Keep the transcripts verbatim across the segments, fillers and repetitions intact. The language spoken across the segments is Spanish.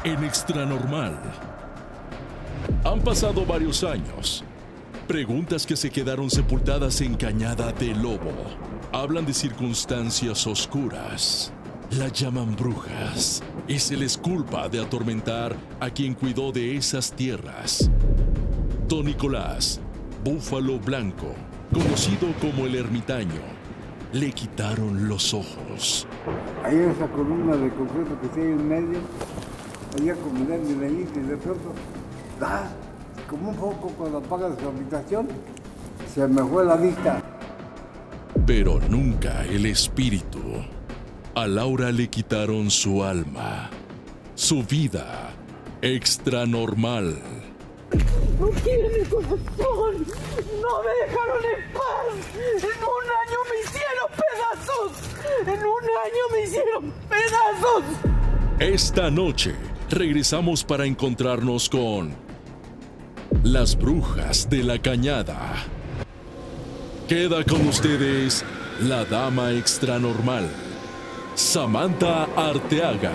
en Extranormal. Han pasado varios años. Preguntas que se quedaron sepultadas en Cañada de Lobo. Hablan de circunstancias oscuras. La llaman brujas y se les culpa de atormentar a quien cuidó de esas tierras. Don Nicolás, Búfalo Blanco, conocido como el Ermitaño, le quitaron los ojos. Ahí en esa columna de concreto que está ahí en medio, había como una nivelita y de pronto, ¡ah! Como un poco cuando apagas su habitación, se me fue la vista. Pero nunca el espíritu. A Laura le quitaron su alma, su vida extranormal. No quieren mi corazón, no me dejaron en paz. En un año me hicieron pedazos, en un año me hicieron pedazos. Esta noche regresamos para encontrarnos con las brujas de la Cañada. Queda con ustedes la dama extranormal, Samantha Arteaga.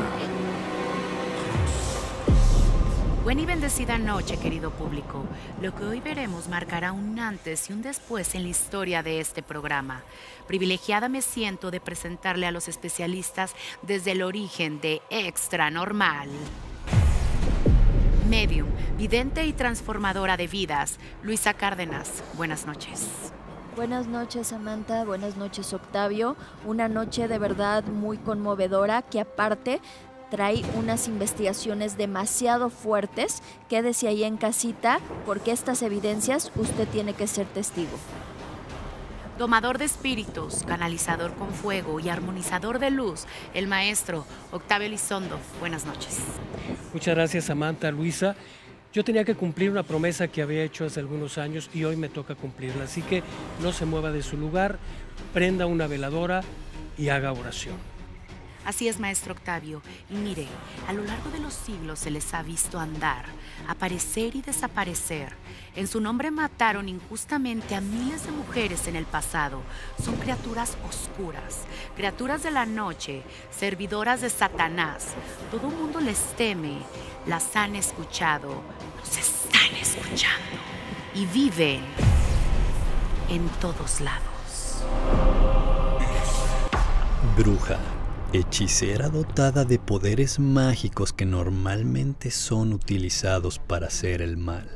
Buena y bendecida noche, querido público. Lo que hoy veremos marcará un antes y un después en la historia de este programa. Privilegiada me siento de presentarle a los especialistas desde el origen de Extranormal. Medium, vidente y transformadora de vidas, Luisa Cárdenas. Buenas noches. Buenas noches, Samantha. Buenas noches, Octavio. Una noche de verdad muy conmovedora que aparte trae unas investigaciones demasiado fuertes. Quédese ahí en casita porque estas evidencias usted tiene que ser testigo. Domador de espíritus, canalizador con fuego y armonizador de luz, el maestro Octavio Elizondo. Buenas noches. Muchas gracias, Samantha, Luisa. Yo tenía que cumplir una promesa que había hecho hace algunos años y hoy me toca cumplirla. Así que no se mueva de su lugar, prenda una veladora y haga oración. Así es, maestro Octavio. Y mire, a lo largo de los siglos se les ha visto andar, aparecer y desaparecer. En su nombre mataron injustamente a miles de mujeres en el pasado. Son criaturas oscuras, criaturas de la noche, servidoras de Satanás. Todo el mundo les teme, las han escuchado, los están escuchando y viven en todos lados. Bruja. Hechicera dotada de poderes mágicos que normalmente son utilizados para hacer el mal.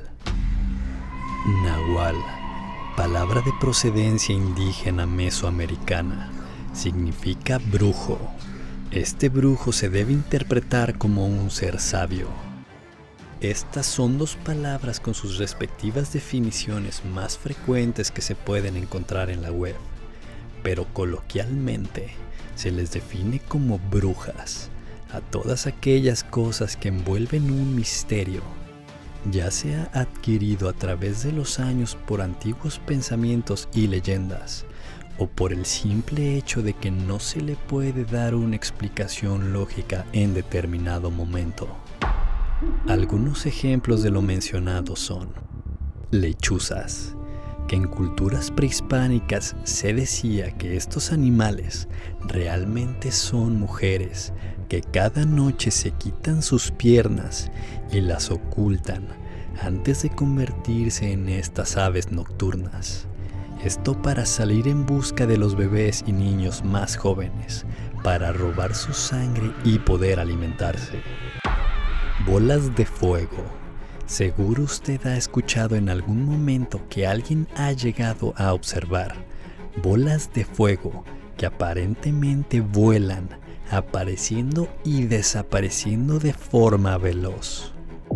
Nahual, palabra de procedencia indígena mesoamericana, significa brujo. Este brujo se debe interpretar como un ser sabio. Estas son dos palabras con sus respectivas definiciones más frecuentes que se pueden encontrar en la web, pero coloquialmente se les define como brujas a todas aquellas cosas que envuelven un misterio, ya sea adquirido a través de los años por antiguos pensamientos y leyendas, o por el simple hecho de que no se le puede dar una explicación lógica en determinado momento. Algunos ejemplos de lo mencionado son lechuzas, que en culturas prehispánicas se decía que estos animales realmente son mujeres que cada noche se quitan sus piernas y las ocultan antes de convertirse en estas aves nocturnas. Esto para salir en busca de los bebés y niños más jóvenes, para robar su sangre y poder alimentarse. Bolas de fuego. Seguro usted ha escuchado en algún momento que alguien ha llegado a observar bolas de fuego que aparentemente vuelan, apareciendo y desapareciendo de forma veloz.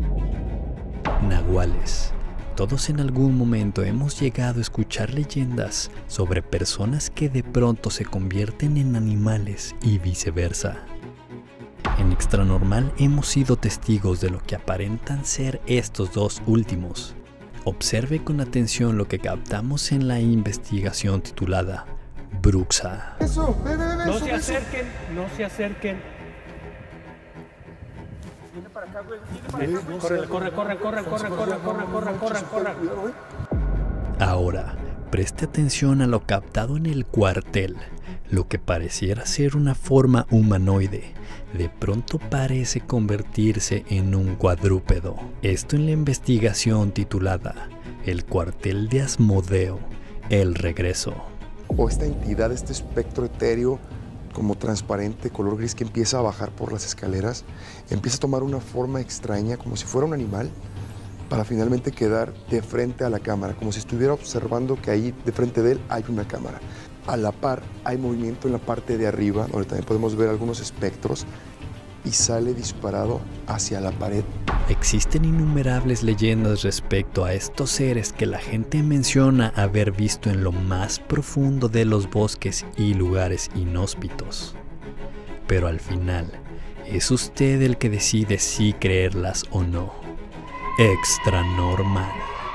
Nahuales. Todos en algún momento hemos llegado a escuchar leyendas sobre personas que de pronto se convierten en animales y viceversa. En Extranormal hemos sido testigos de lo que aparentan ser estos dos últimos. Observe con atención lo que captamos en la investigación titulada Bruxa. Eso, ve, ve, ve, No eso, se eso. acerquen, no se acerquen. Viene para acá, güey. Viene para acá, güey. Corre, corre, corre, corre, corre, corre, corre, corre, corre, corre, corre. Ahora, Preste atención a lo captado en el cuartel. Lo que pareciera ser una forma humanoide, de pronto parece convertirse en un cuadrúpedo. Esto en la investigación titulada El cuartel de Asmodeo, el regreso. O esta entidad, este espectro etéreo como transparente, color gris, que empieza a bajar por las escaleras, empieza a tomar una forma extraña, como si fuera un animal, para finalmente quedar de frente a la cámara, como si estuviera observando que ahí de frente de él hay una cámara. A la par hay movimiento en la parte de arriba, donde también podemos ver algunos espectros, y sale disparado hacia la pared. Existen innumerables leyendas respecto a estos seres que la gente menciona haber visto en lo más profundo de los bosques y lugares inhóspitos. Pero al final, es usted el que decide si creerlas o no. Extranormal.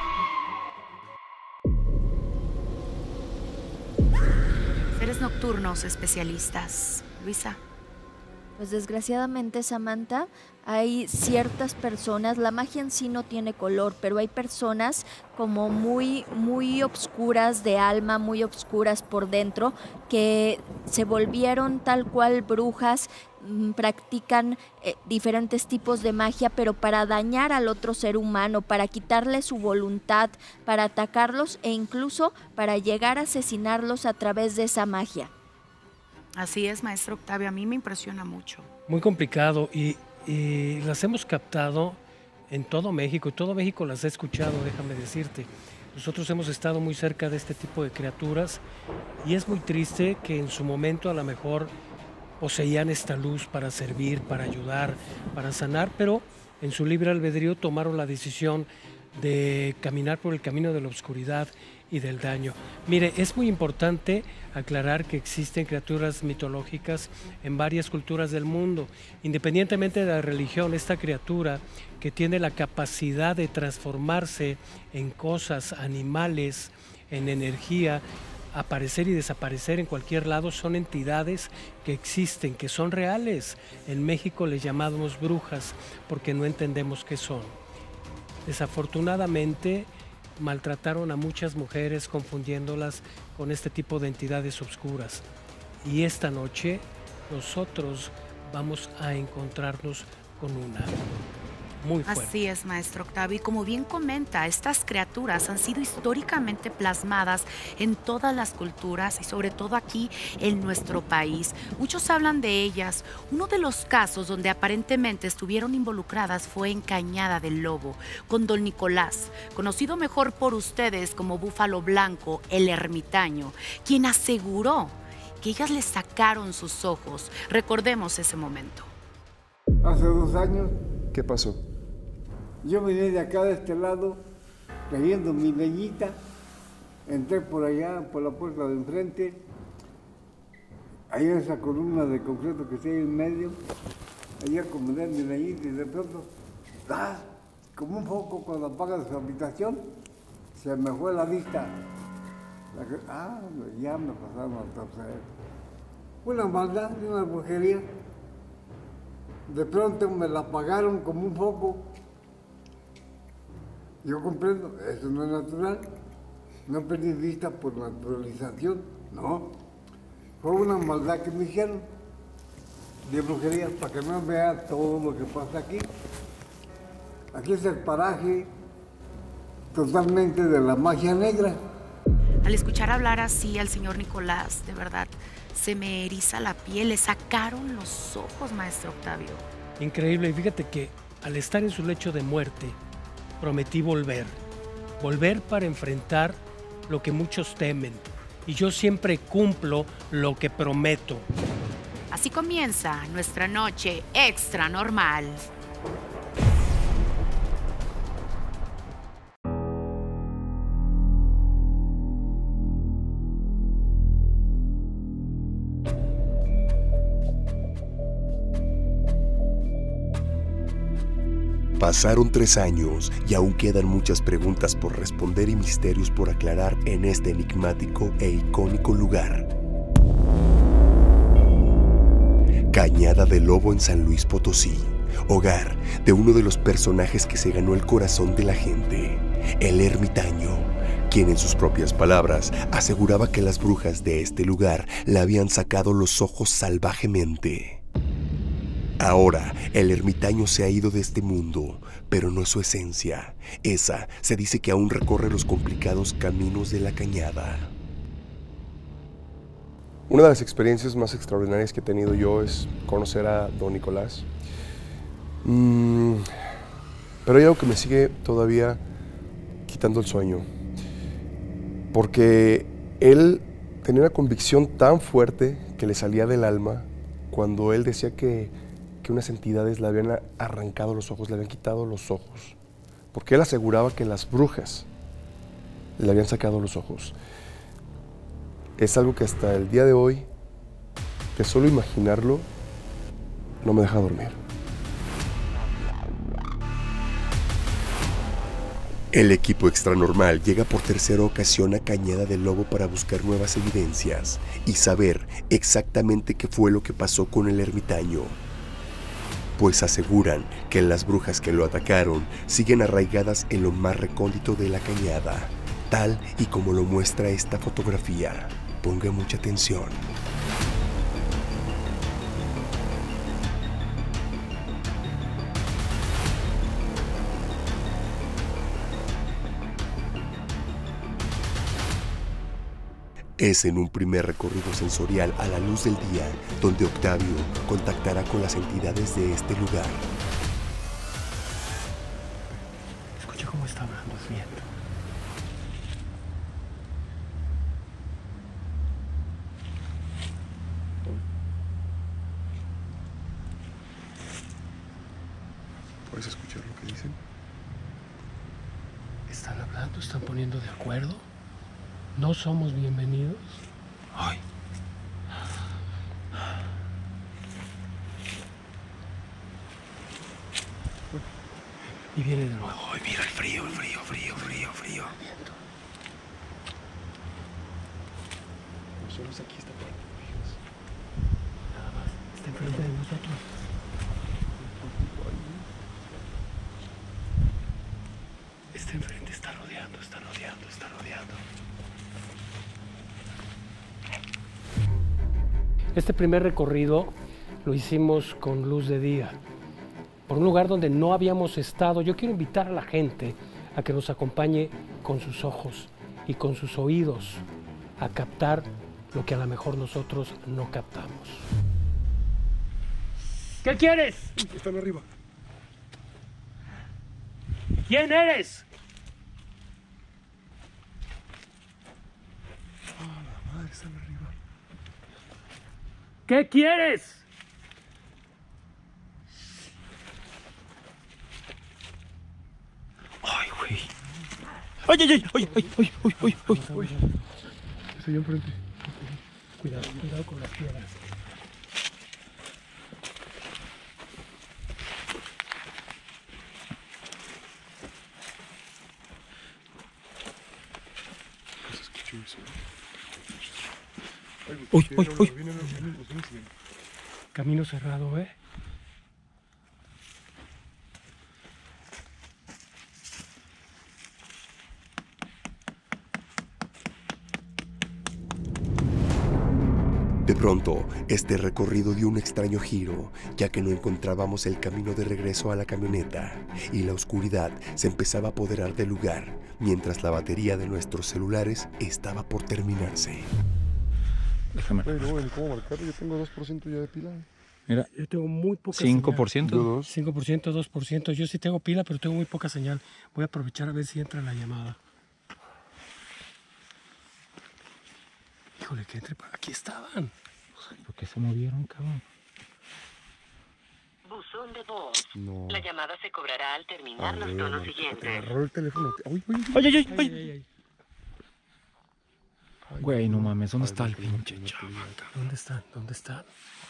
Seres nocturnos especialistas. Luisa. Pues desgraciadamente, Samantha, hay ciertas personas, la magia en sí no tiene color, pero hay personas como muy, muy obscuras de alma, muy obscuras por dentro, que se volvieron tal cual brujas, mmm, practican eh, diferentes tipos de magia, pero para dañar al otro ser humano, para quitarle su voluntad, para atacarlos e incluso para llegar a asesinarlos a través de esa magia. Así es, maestro Octavio, a mí me impresiona mucho. Muy complicado y, y las hemos captado en todo México, y todo México las ha escuchado, déjame decirte. Nosotros hemos estado muy cerca de este tipo de criaturas y es muy triste que en su momento a lo mejor poseían esta luz para servir, para ayudar, para sanar, pero en su libre albedrío tomaron la decisión de caminar por el camino de la oscuridad y del daño. Mire, es muy importante aclarar que existen criaturas mitológicas en varias culturas del mundo. Independientemente de la religión, esta criatura que tiene la capacidad de transformarse en cosas, animales, en energía, aparecer y desaparecer en cualquier lado, son entidades que existen, que son reales. En México les llamamos brujas porque no entendemos qué son. Desafortunadamente, maltrataron a muchas mujeres confundiéndolas con este tipo de entidades oscuras. Y esta noche nosotros vamos a encontrarnos con una muy fuerte. Así es, maestro Octavio. Y como bien comenta, estas criaturas han sido históricamente plasmadas en todas las culturas y sobre todo aquí en nuestro país. Muchos hablan de ellas. Uno de los casos donde aparentemente estuvieron involucradas fue en Cañada del Lobo, con don Nicolás, conocido mejor por ustedes como Búfalo Blanco, el ermitaño, quien aseguró que ellas le sacaron sus ojos. Recordemos ese momento. Hace dos años. ¿Qué pasó? Yo venía de acá, de este lado, trayendo mi leñita, entré por allá, por la puerta de enfrente, ahí en esa columna de concreto que está ahí en medio, ahí acomodé mi leñita y de pronto, ¡ah! Como un foco cuando apagas su habitación, se me fue la vista. La que, ah, ya me pasaron a torcer. Una maldad, una brujería. De pronto me la apagaron como un foco. Yo comprendo, eso no es natural. No perdí vista por naturalización, no. Fue una maldad que me hicieron de brujería para que no vea todo lo que pasa aquí. Aquí es el paraje totalmente de la magia negra. Al escuchar hablar así al señor Nicolás, de verdad, se me eriza la piel. Le sacaron los ojos, maestro Octavio. Increíble. Y fíjate que al estar en su lecho de muerte, prometí volver. Volver para enfrentar lo que muchos temen. Y yo siempre cumplo lo que prometo. Así comienza nuestra noche extra normal. Pasaron tres años y aún quedan muchas preguntas por responder y misterios por aclarar en este enigmático e icónico lugar. Cañada del Lobo en San Luis Potosí, hogar de uno de los personajes que se ganó el corazón de la gente, el ermitaño quien en sus propias palabras aseguraba que las brujas de este lugar le habían sacado los ojos salvajemente. Ahora, el ermitaño se ha ido de este mundo, pero no su esencia. Esa se dice que aún recorre los complicados caminos de la cañada. Una de las experiencias más extraordinarias que he tenido yo es conocer a don Nicolás. Mm, pero hay algo que me sigue todavía quitando el sueño. Porque él tenía una convicción tan fuerte que le salía del alma cuando él decía que, que unas entidades le habían arrancado los ojos, le habían quitado los ojos. Porque él aseguraba que las brujas le habían sacado los ojos. Es algo que hasta el día de hoy, que solo imaginarlo, no me deja dormir. El equipo extranormal llega por tercera ocasión a Cañada del Lobo para buscar nuevas evidencias y saber exactamente qué fue lo que pasó con el ermitaño. Pues aseguran que las brujas que lo atacaron siguen arraigadas en lo más recóndito de la cañada, tal y como lo muestra esta fotografía. Ponga mucha atención. Es en un primer recorrido sensorial a la luz del día donde Octavio contactará con las entidades de este lugar. Escucha cómo está hablando el viento. ¿Puedes escuchar lo que dicen? ¿Están hablando? ¿Están poniendo de acuerdo? ¿No somos bienvenidos? Ay. Y viene de nuevo. Ay, mira el frío, el frío, frío, frío, frío. Nosotros aquí está parte, Nada más. Está enfrente de nosotros. Está enfrente, está rodeando, está rodeando, está rodeando. Este primer recorrido lo hicimos con luz de día, por un lugar donde no habíamos estado. Yo quiero invitar a la gente a que nos acompañe con sus ojos y con sus oídos a captar lo que a lo mejor nosotros no captamos. ¿Qué quieres? Están arriba. ¿Quién eres? Ah, la madre, están arriba. ¿Qué quieres? Ay, güey. Ay, ay, ay, ay, ay, ay, ay, ay, ay, ay. Estoy enfrente. Cuidado, cuidado con las piedras. Uy, uy, uy. Camino cerrado, ¿eh? De pronto, este recorrido dio un extraño giro, ya que no encontrábamos el camino de regreso a la camioneta y la oscuridad se empezaba a apoderar del lugar, mientras la batería de nuestros celulares estaba por terminarse. Déjame. Oye, no, ¿cómo marcarlo? Yo tengo dos por ciento ya de pila. Mira, Yo tengo muy poca cinco por ciento. Yo dos. cinco por ciento, dos por ciento. Yo sí tengo pila, pero tengo muy poca señal. Voy a aprovechar a ver si entra la llamada. Híjole, que entre para... Aquí estaban. ¿Por qué se movieron, cabrón? Buzón de voz. No. La llamada se cobrará al terminar A los ver, tonos Marco, siguientes. te agarró el teléfono. Uy, uy, Ay, ay, ay, Ay, ay. ay, ay. ay. Güey, no mames, ¿dónde Ay, está el no te- pinche no te- chava, cabrón? ¿Dónde están? ¿Dónde están?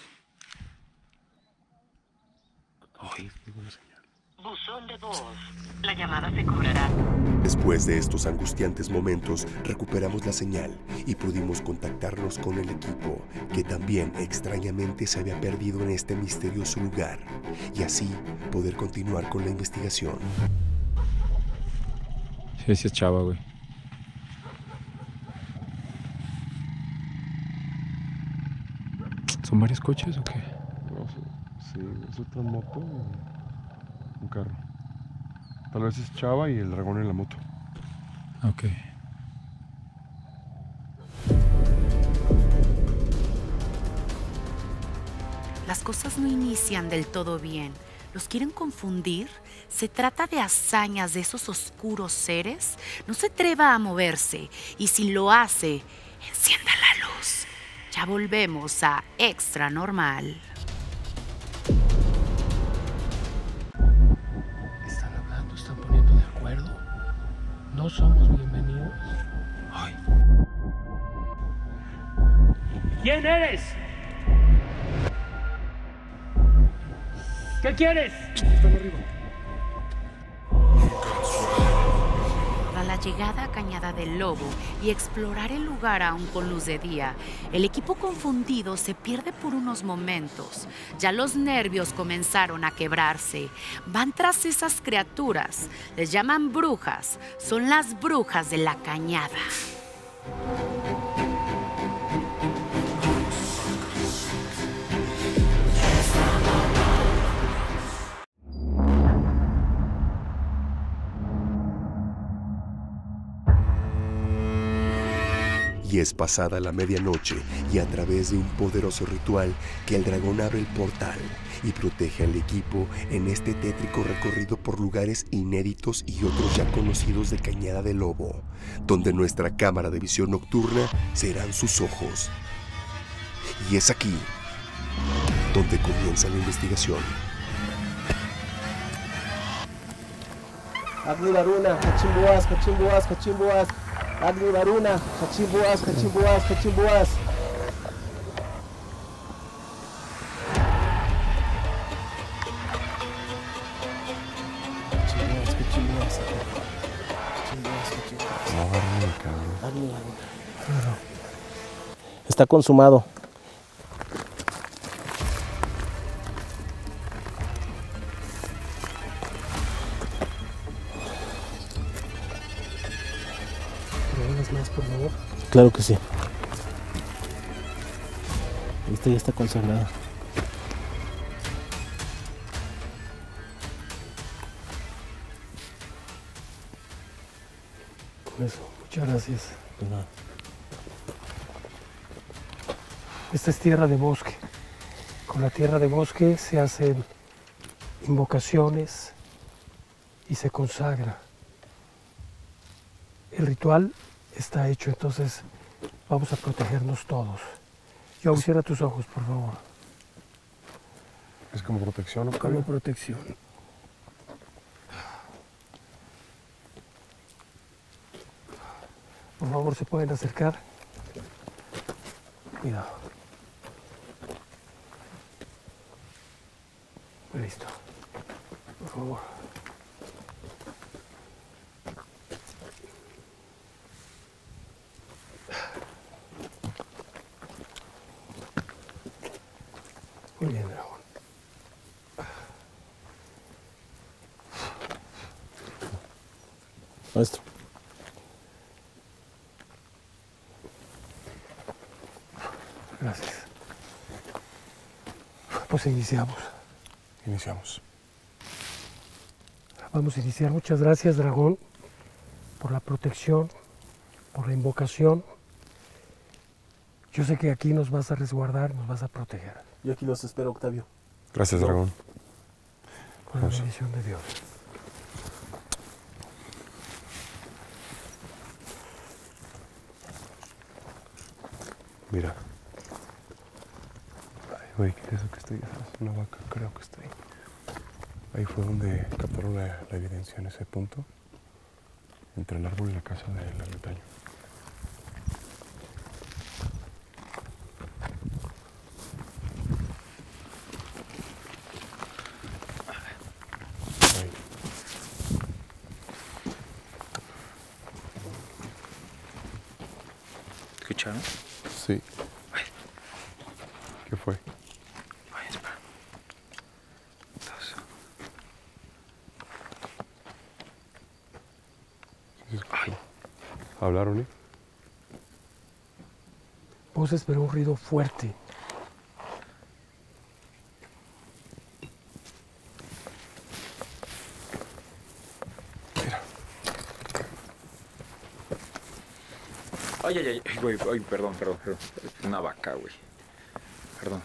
Ay, Buzón de voz. La llamada se cobrará. Después de estos angustiantes momentos, recuperamos la señal y pudimos contactarnos con el equipo, que también extrañamente se había perdido en este misterioso lugar, y así poder continuar con la investigación. sí, sí es chava, güey. ¿Son varios coches o qué? No sé, sí, es otra moto y un carro. Tal vez es Chava y el dragón en la moto. Ok. Las cosas no inician del todo bien. ¿Los quieren confundir? ¿Se trata de hazañas de esos oscuros seres? No se atreva a moverse y si lo hace, encienda la luz. Ya volvemos a Extra Normal. Están hablando, están poniendo de acuerdo. No somos bienvenidos. Ay. ¿Quién eres? ¿Qué quieres? Están arriba. Tras la llegada a Cañada del Lobo y explorar el lugar aún con luz de día, el equipo confundido se pierde por unos momentos. Ya los nervios comenzaron a quebrarse. Van tras esas criaturas. Les llaman brujas. Son las brujas de la Cañada. Y es pasada la medianoche y a través de un poderoso ritual que el dragón abre el portal y protege al equipo en este tétrico recorrido por lugares inéditos y otros ya conocidos de Cañada del Lobo, donde nuestra cámara de visión nocturna serán sus ojos. Y es aquí donde comienza la investigación. Agni Varuna, Cachimboas, Cachimboas, Cachimboas. Agni Varuna, Cachimboas, Cachimboas, Cachimboas. Cachimboas, Cachimboas. Cachimboas, Cachimboas. No agarran el cabrón. Agni Varuna. Está consumado. Más, por favor. Claro que sí. Esta ya está consagrada. Con eso, muchas gracias. De nada. Esta es tierra de bosque. Con la tierra de bosque se hacen invocaciones y se consagra. El ritual está hecho, entonces vamos a protegernos todos. Yo cierra tus ojos, por favor. ¿Es como protección o Como protección. Por favor, ¿se pueden acercar? Cuidado. Listo. Por favor. Muy bien, dragón. Maestro. Gracias. Pues iniciamos. Iniciamos. Vamos a iniciar. Muchas gracias, dragón, por la protección, por la invocación. Yo sé que aquí nos vas a resguardar, nos vas a proteger. Yo aquí los espero, Octavio. Gracias, dragón. Con la bendición de Dios. Mira. Ay, güey, ¿qué es eso que está ahí? Es una vaca, creo que está ahí. Ahí fue donde captaron la, la evidencia en ese punto, entre el árbol y la casa del ermitaño. Ahí. ¿Escucharon? Sí. ¿Qué fue? Ay, espera. Entonces. Ay. ¿Hablaron, eh? Voces, pero un ruido fuerte. Ay, ay, ay, güey, ay, perdón, perdón, perdón. Una vaca, güey. Perdón.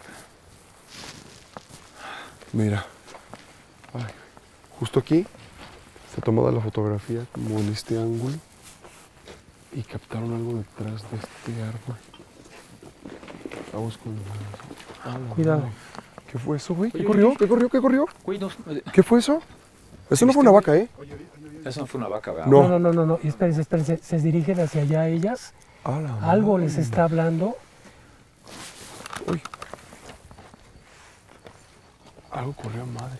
Mira. Ay, justo aquí se tomó la fotografía como en este ángulo y captaron algo detrás de este árbol. Vamos con ah, Cuidado. Madre. ¿Qué fue eso, güey? ¿Qué Oye, corrió? oye. ¿Qué corrió? ¿Qué corrió? Güey, no. ¿Qué fue eso? Eso no fue una vaca, ¿eh? Eso no fue una vaca, ¿verdad? No, no, no, no, no. Y espérense, espérense. Se dirigen hacia allá ellas. A la Algo madre. les está hablando. Uy. Algo corrió a madres.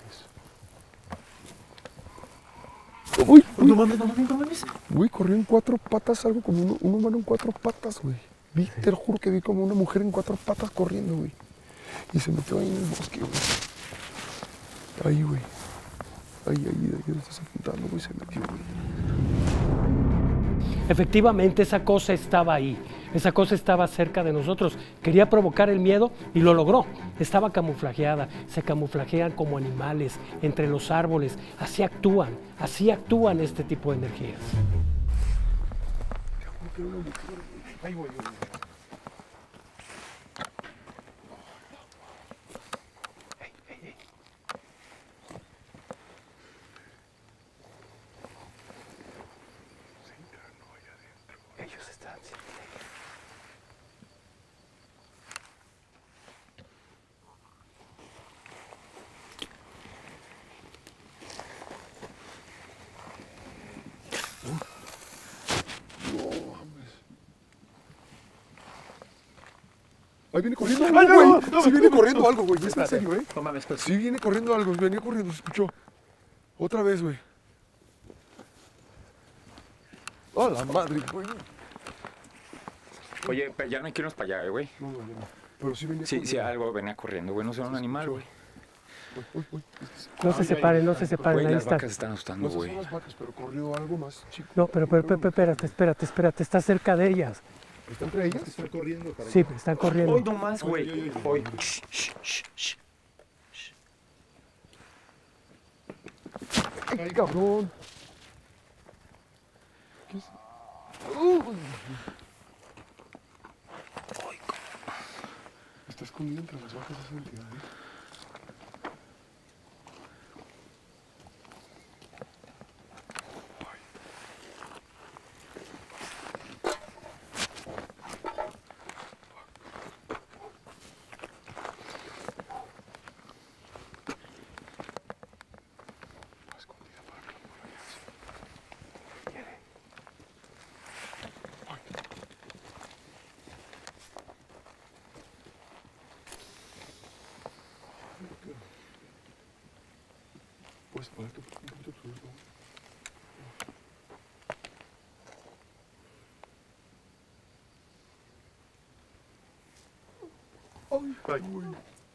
Uy, uy. No mames, no mames, no mames. Güey, corrió en cuatro patas, algo como un, un humano en cuatro patas, güey. Vi, te lo juro que vi como una mujer en cuatro patas corriendo, güey. Y se metió ahí en el bosque, güey. Ahí, güey. Ahí, ahí, ahí, ahí estás apuntando, güey, se metió, güey. Efectivamente, esa cosa estaba ahí. Esa cosa estaba cerca de nosotros. Quería provocar el miedo y lo logró. Estaba camuflajeada. Se camuflajean como animales entre los árboles. Así actúan. Así actúan este tipo de energías. Ahí voy, güey. Ellos están cerca. Ahí viene corriendo algo, Ay, no, güey. no, no, Sí no, viene no, corriendo no. algo, güey. ¿Es en Espérate. serio, eh? No mames, espérate. Sí viene corriendo algo. Venía corriendo, se escuchó. Otra vez, güey. ¡A la madre, güey! Oye, pe- ya no hay que irnos para allá, güey. No, no, no. Pero sí venía Sí, corriendo. sí, algo venía corriendo, güey. No sé, un animal, güey. Uy, uy, uy. No se separen, no se separen. Güey, Ahí las están. vacas están asustando, No sé si güey. son las vacas, pero corrió algo más, chico. No, pero, pero, pero, espérate, espérate, espérate. Está cerca de ellas. ¿Está entre ellas? Está corriendo para Sí, están corriendo. Hoy no más, güey. Hoy. Shh, shh, shh, shh. ¡Ay, cabrón! ¿Qué es? Uh. Está escondido entre las vacas esa entidad, ¿eh? Puedes ponerte un poquito absoluto. Ay, ay, güey.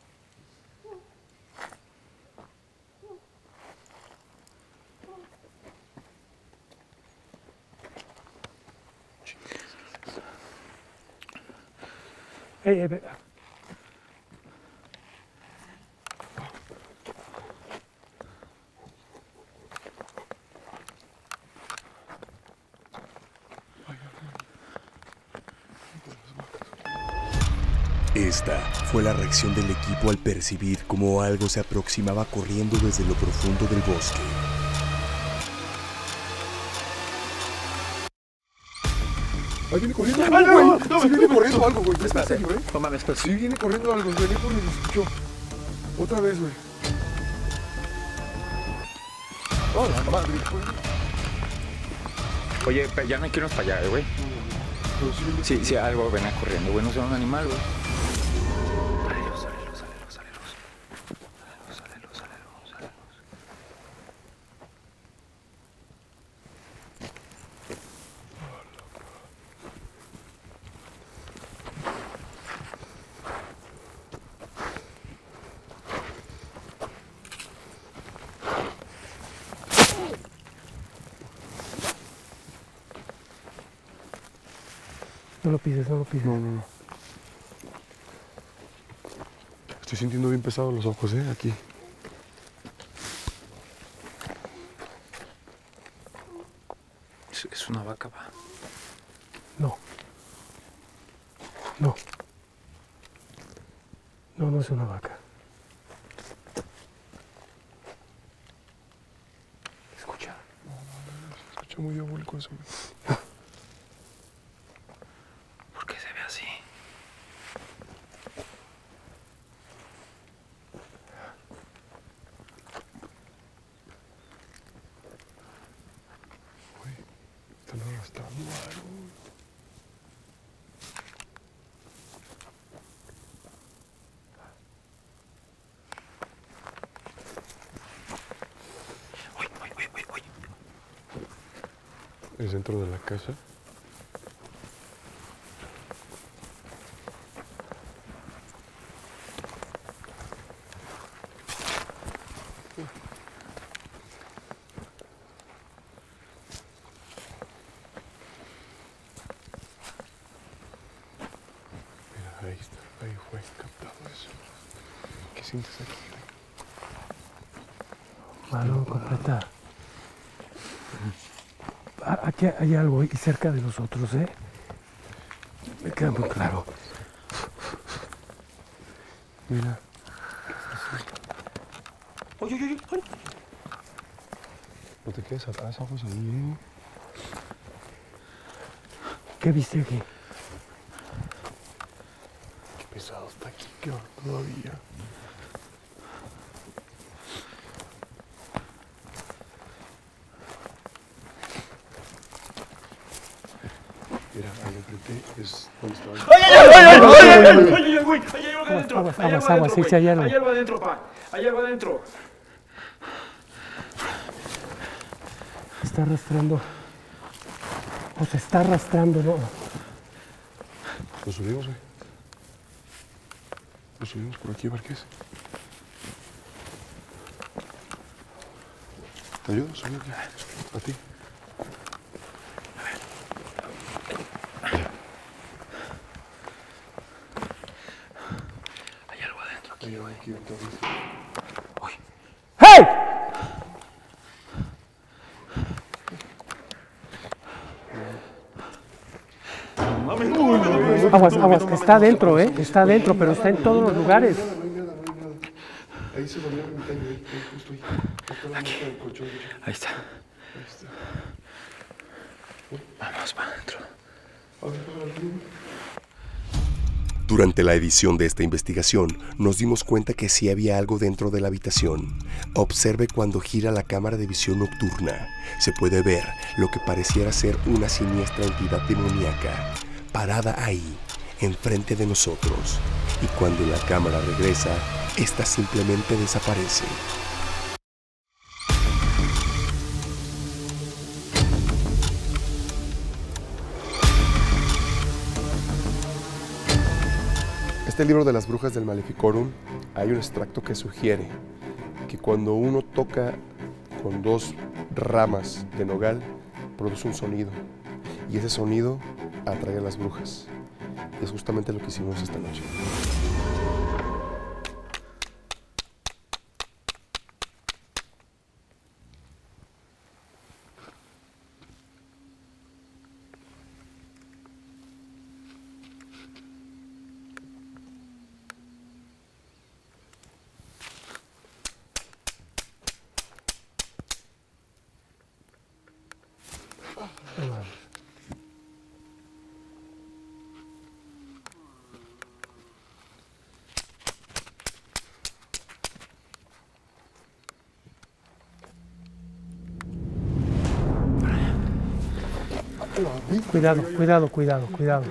Ey, ey, ve- Esta fue la reacción del equipo al percibir cómo algo se aproximaba corriendo desde lo profundo del bosque. Ahí viene corriendo Ay, algo, no, güey. no, Sí no, viene no, corriendo no, algo, güey. ¿Es en espérate. serio, eh? No mames, espérate. Sí viene corriendo algo. Venía corriendo, se escuchó. Otra vez, güey. ¡Oh, la madre, güey! Oye, pe- ya no hay que irnos para allá, güey. Pero sí viene Sí, sí, algo venía corriendo, güey. No sé, un animal, güey. Sálelos, sálelos, sálelos, sálelos. Sálelos, sálelos, sálelos, sálelos. No lo pides, no lo pides. No, no, no. Estoy sintiendo bien pesados los ojos, ¿eh? Aquí. Es, es una vaca, va. No. No. No, no es una vaca. Escucha. No, no, no, se escucha muy diabólico eso. ¿Por qué se ve así? Uy, están arrastrando algo. ¿Es dentro de la casa? Mira, ahí está, ahí fue captado eso. ¿Qué sientes aquí? Mano completa. Aquí hay algo ahí cerca de nosotros, ¿eh? Me queda muy claro. Mira. Oye, oye, oye. No te quedes atrás, ojos ahí, ¿eh? ¿Qué viste aquí? Qué pesado está aquí, qué horror todavía. Mira, ahí enfrente es donde estaba. ¡Ay, ay, ay, ay, ay, ay, ay, ay, güey! Hay algo adentro. Aguas, Hay algo aguas, aguas, sí, adentro, sí, hay güey. algo. Hay algo adentro, pa. Hay algo adentro. Está arrastrando. O se está arrastrando, ¿no? Nos subimos, güey. Nos subimos por aquí a ver qué es. ¿Te ayudo a subir aquí? A ti. Hay algo adentro aquí, güey. ¡Hey! Aguas, aguas, está adentro, ¿eh? Está adentro, pero está en todos los lugares. Ahí se volvió el ermitaño, ahí, justo ahí. Aquí. Ahí está. Ahí está. Vamos para adentro. Durante la edición de esta investigación, nos dimos cuenta que sí había algo dentro de la habitación. Observe cuando gira la cámara de visión nocturna. Se puede ver lo que pareciera ser una siniestra entidad demoníaca, parada ahí, enfrente de nosotros. Y cuando la cámara regresa, esta simplemente desaparece. Este libro de las brujas del Maleficorum, hay un extracto que sugiere que cuando uno toca con dos ramas de nogal, produce un sonido. Y ese sonido atrae a las brujas. Y es justamente lo que hicimos esta noche. Cuidado, cuidado, cuidado, cuidado.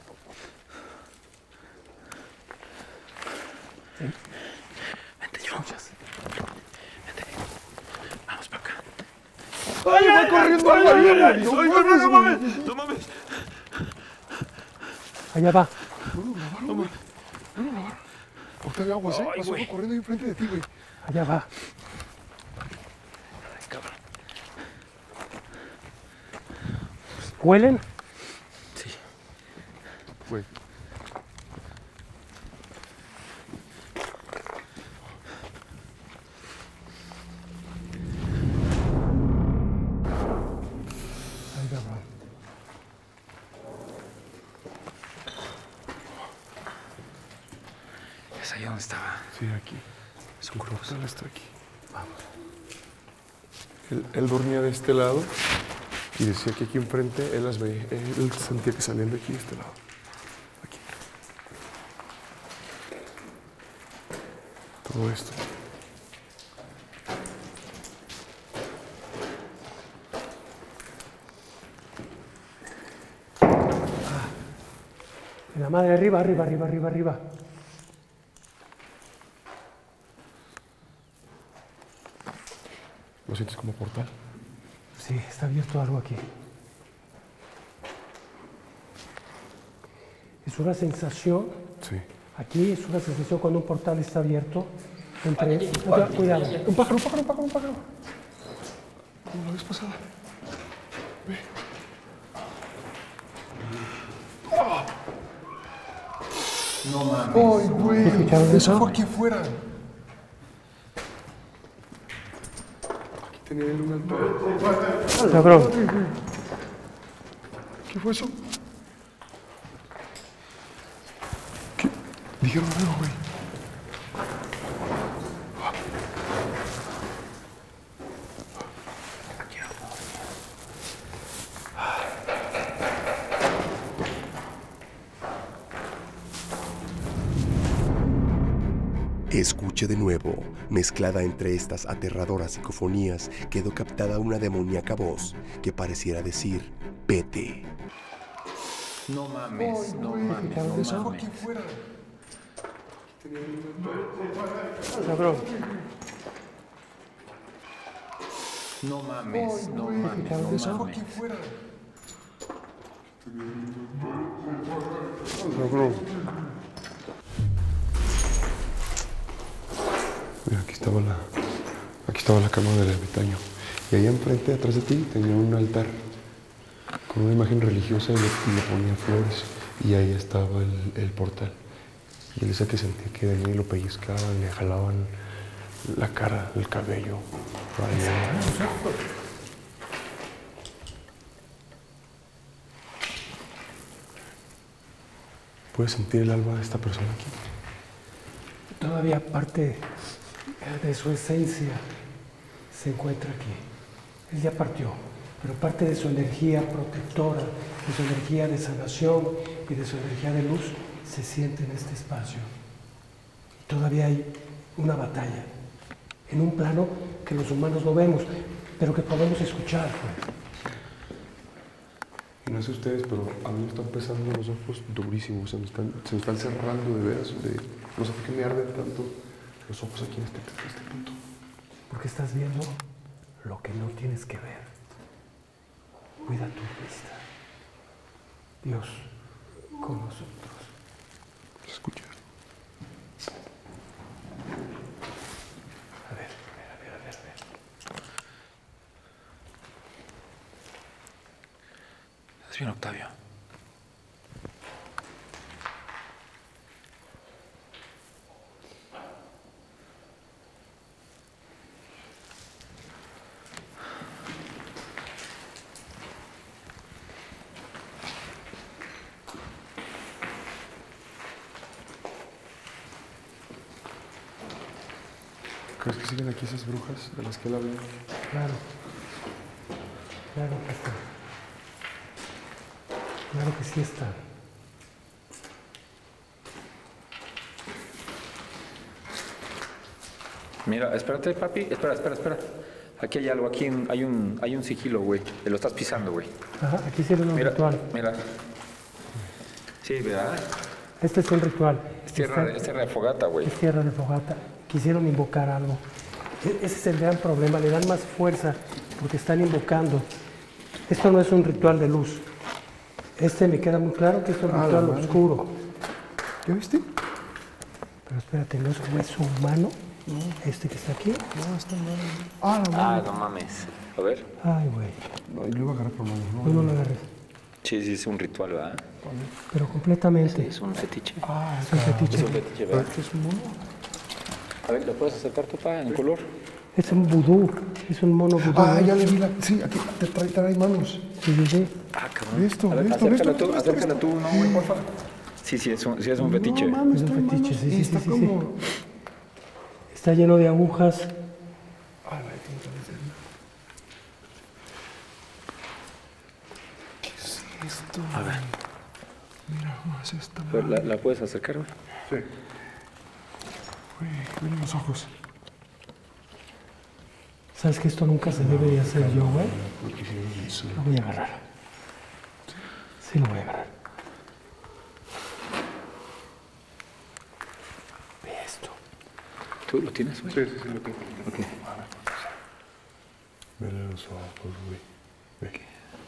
Vente, yo. Vente. Vamos para acá. ¡Ay, va corriendo! ¡Ay, ay, ay! ¡Ay, no, no mames! ¡No mames! Allá va. No mames. Ahorita hay aguas, ¿eh? Ay, Pasó güey. corriendo ahí enfrente de ti, güey. Allá va. Ay, cabrón. ¿Huelen? Sí. Güey. Ay, cabrón. ¿Es ahí donde estaba? Sí, aquí. Es un cruz. Él está aquí. Vamos. Él, él dormía de este lado y decía que aquí enfrente él las veía. Él sentía que salían de aquí, de este lado. Aquí. Todo esto. La madre, arriba, arriba, arriba, arriba, arriba. ¿Lo sientes como portal? Sí, está abierto algo aquí. Es una sensación. Sí. Aquí es una sensación cuando un portal está abierto. Entre... Cuidado, cuidado. Un pájaro, un pájaro, un pájaro, un pájaro. Como la vez pasada. Ve. ¡Oh! No mames. ¡Ay, güey! ¿Escucharon Eso eso? fue aquí afuera. Aquí tenía él un altar. Cabrón. ¿Qué fue eso? ¿Qué? Dijeron algo, güey. Escuche de nuevo, mezclada entre estas aterradoras psicofonías, quedó captada una demoníaca voz que pareciera decir, vete. No mames, no mames, no Eso fue mames. aquí afuera. Cabrón. No mames, no mames, no Eso fue mames. aquí afuera. Cabrón. Mira, aquí estaba la, aquí estaba la cama del ermitaño. Y ahí enfrente, atrás de ti, tenía un altar con una imagen religiosa y le, y le ponía flores. Y ahí estaba el, el portal. Y él decía que sentía que venía y lo pellizcaban, le jalaban la cara, el cabello. ¿Puedes sentir el alma de esta persona aquí? Todavía parte de su esencia se encuentra aquí. Él ya partió, pero parte de su energía protectora, de su energía de sanación y de su energía de luz se siente en este espacio. Y todavía hay una batalla en un plano que los humanos no vemos, pero que podemos escuchar. Pues. Y no sé ustedes, pero a mí me están pesando los ojos durísimos, se me están, se me están cerrando de veras. De, no sé por qué me arden tanto los ojos aquí en este, en este punto. Porque estás viendo lo que no tienes que ver. Cuida tu vista. Dios con nosotros. Escucha. A ver, a ver, a ver, a ver. ¿Estás bien, Octavio? ¿Crees que siguen aquí esas brujas de las que él habló? Claro. Claro que está. Claro que sí está. Mira, espérate, papi. Espera, espera, espera. Aquí hay algo, aquí hay un, hay un sigilo, güey. Te lo estás pisando, güey. Ajá, aquí hicieron un Mira, ritual. mira. Sí, ¿verdad? Este es un ritual. Es tierra, Está- es tierra de fogata, güey. Es tierra de fogata. Quisieron invocar algo. E- Ese es el gran problema. Le dan más fuerza porque están invocando. Esto no es un ritual de luz. Este me queda muy claro que es un Ah, la ritual madre. oscuro. ¿Ya viste? Pero espérate, ¿no es un hueso humano? Este que está aquí. No, está mal. Ah, la Ah, madre. no mames. A ver. Ay, güey. No, y lo iba a agarrar por mano. No, no lo agarres. Sí, sí, es un ritual, ¿verdad? Pero completamente. Es un fetiche. Ah, Es un fetiche. Es un fetiche, ¿Pero ¿verdad? qué es un mono? A ver, ¿lo puedes acercar tú, pa, en color? Es un vudú. Es un mono vudú. Ah, ya le vi la... Sí, aquí te trae, trae manos. Sí, sí, sí. Ah, cabrón. Ve esto, A ver, ve esto, ve acércala esto, tú, ve esto, ve acércala esto. tú, no, güey, porfa. Sí, sí, es un, sí es un fetiche. No, mames, es un fetiche, sí, sí, sí, sí, sí. Está lleno de agujas. ¿Qué es esto? A ver. Mira, ¿cómo es esta? ¿La, la puedes acercar, güey? Sí. Güey, mira los ojos. ¿Sabes que esto nunca se debe de hacer yo, güey? Lo voy a agarrar. Sí, lo voy a agarrar. Ve esto. ¿Tú lo tienes, güey? Sí, sí, sí, lo tengo. Ok. Vele los ojos, güey. Ve.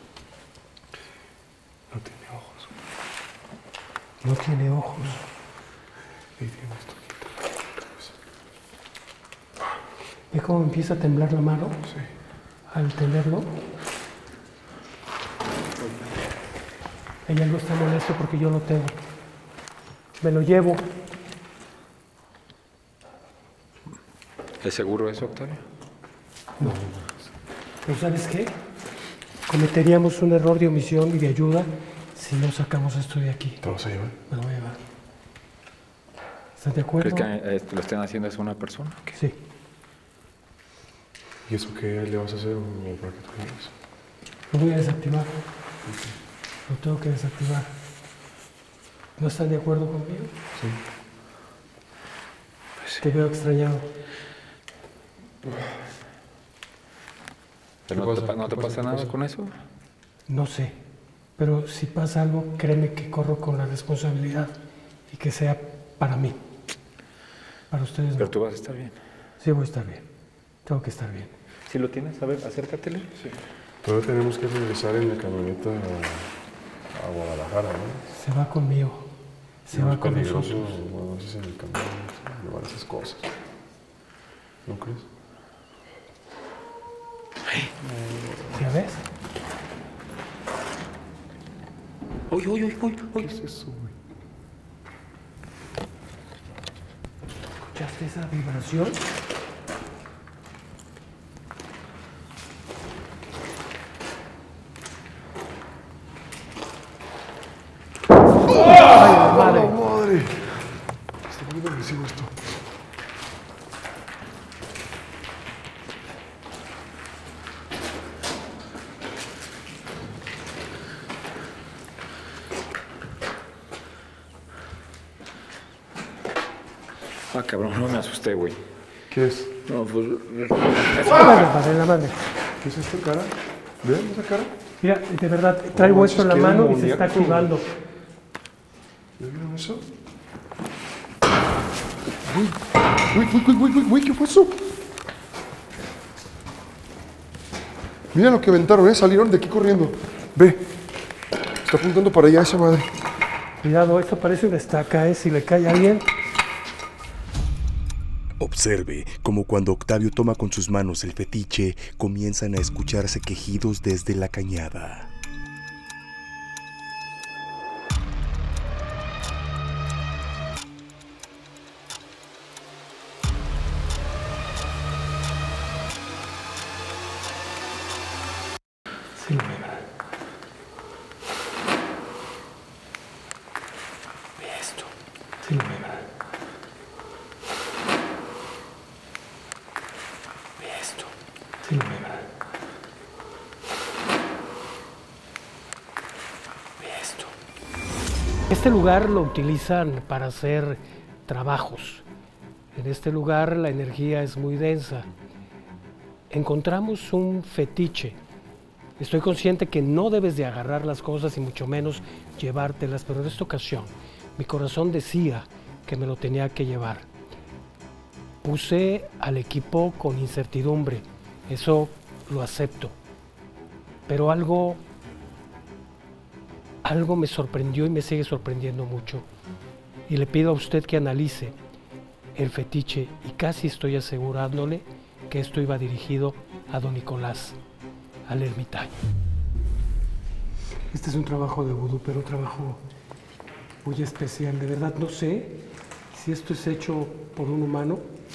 No tiene ojos. No tiene ojos. Ahí tiene esto. ¿Ve cómo empieza a temblar la mano? Sí. Al tenerlo. Ella no está molesto porque yo lo tengo. Me lo llevo. ¿Es seguro eso, Octavio? No. Pero ¿sabes qué? Cometeríamos un error de omisión y de ayuda si no sacamos esto de aquí. ¿Te vas a llevar? Me lo voy a llevar. ¿Estás de acuerdo? ¿Crees que eh, lo estén haciendo es una persona? ¿Qué? Sí. ¿Y eso qué le vas a hacer o para qué tú quieres? Lo voy a desactivar. Lo tengo que desactivar. ¿No están de acuerdo conmigo? Sí. Pues sí. Te veo extrañado. ¿Pero no, te, ¿no te pasa nada con eso? No sé. Pero si pasa algo, créeme que corro con la responsabilidad y que sea para mí. Para ustedes no. Pero tú vas a estar bien. Sí, voy a estar bien. Tengo que estar bien. ¿Sí lo tienes? A ver, acércatele. Sí. Todavía tenemos que regresar en la camioneta a, a Guadalajara, ¿no? Se va conmigo. Se no va es con peligroso, nosotros. bueno, a veces en el camión llevar esas cosas. ¿No crees? ¿Ya ves? Uy, uy, uy, uy, uy. ¿Qué es eso, güey? ¿Escuchaste esa vibración? ¡Ay, madre! ¡Madre! Está poniendo agresivo esto. Ah, cabrón, no me asusté, güey. ¿Qué es? No, pues... La madre, madre, la madre. ¿Qué es esto, cara? ¿Ven esa cara? Mira, de verdad, traigo No, esto en la es que mano era y se está demoníaco. activando. ¿Ya vieron eso? Uy, uy, uy, uy, uy, uy, ¿qué fue eso? Mira lo que aventaron, ¿eh? Salieron de aquí corriendo. Ve, está apuntando para allá esa madre. Cuidado, esto parece una estaca, ¿eh? Si le cae a alguien... Observe cómo cuando Octavio toma con sus manos el fetiche, comienzan a escucharse quejidos desde la cañada. Sí, lo voy a agarrar. Ve esto. Sí, lo voy a agarrar. Ve esto. Sí, lo voy a agarrar. Ve esto. Este lugar lo utilizan para hacer trabajos. En este lugar la energía es muy densa. Encontramos un fetiche. Estoy consciente que no debes de agarrar las cosas y mucho menos llevártelas, pero en esta ocasión mi corazón decía que me lo tenía que llevar. Puse al equipo con incertidumbre, eso lo acepto, pero algo, algo me sorprendió y me sigue sorprendiendo mucho. Y le pido a usted que analice el fetiche y casi estoy asegurándole que esto iba dirigido a don Nicolás, al ermitaño. Este es un trabajo de vudú, pero un trabajo muy especial. De verdad no sé si esto es hecho por un humano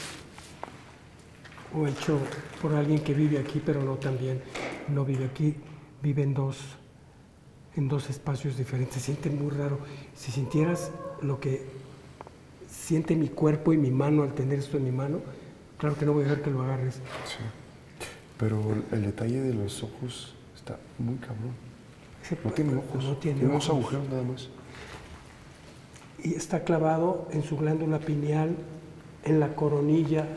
o hecho por alguien que vive aquí, pero no también no vive aquí. Viven dos en dos espacios diferentes. Se siente muy raro. Si sintieras lo que siente mi cuerpo y mi mano al tener esto en mi mano, claro que no voy a dejar que lo agarres. Sí. Pero el detalle de los ojos está muy cabrón. Ese, no tiene ojos, no tiene, tiene ojos. unos agujeros nada más. Y está clavado en su glándula pineal, en la coronilla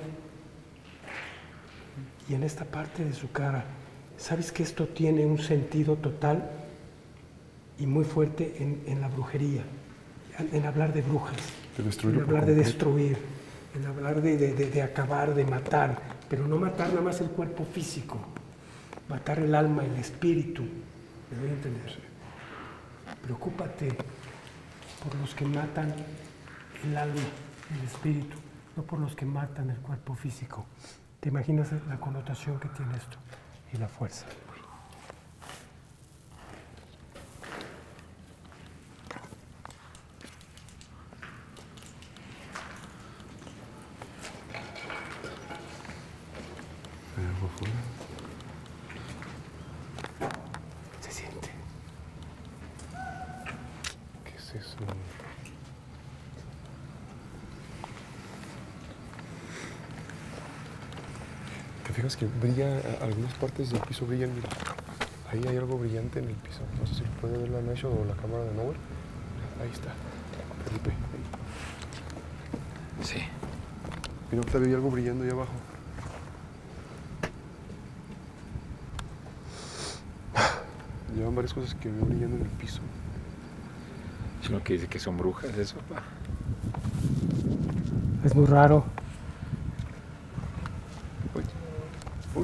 y en esta parte de su cara. ¿Sabes que esto tiene un sentido total y muy fuerte en, en la brujería? En, en hablar de brujas, de en hablar de destruir, en hablar de, de, de, de acabar, de matar, pero no matar nada más el cuerpo físico, matar el alma, el espíritu. ¿Me voy a entender? Preocúpate por los que matan el alma, el espíritu, no por los que matan el cuerpo físico. ¿Te imaginas la connotación que tiene esto y la fuerza? Se siente. ¿Qué es eso? ¿Te fijas que brilla, algunas partes del piso brillan? Mira, ahí hay algo brillante en el piso. No sé si lo puede ver la Nacho o la cámara de Nowhere. Ahí está. Felipe. Ahí. Sí. Mira, Octavio, hay algo brillando ahí abajo. Llevan varias cosas que veo brillando en el piso. Es lo que dice que son brujas, eso, pa. Es muy raro. Uy. Uy.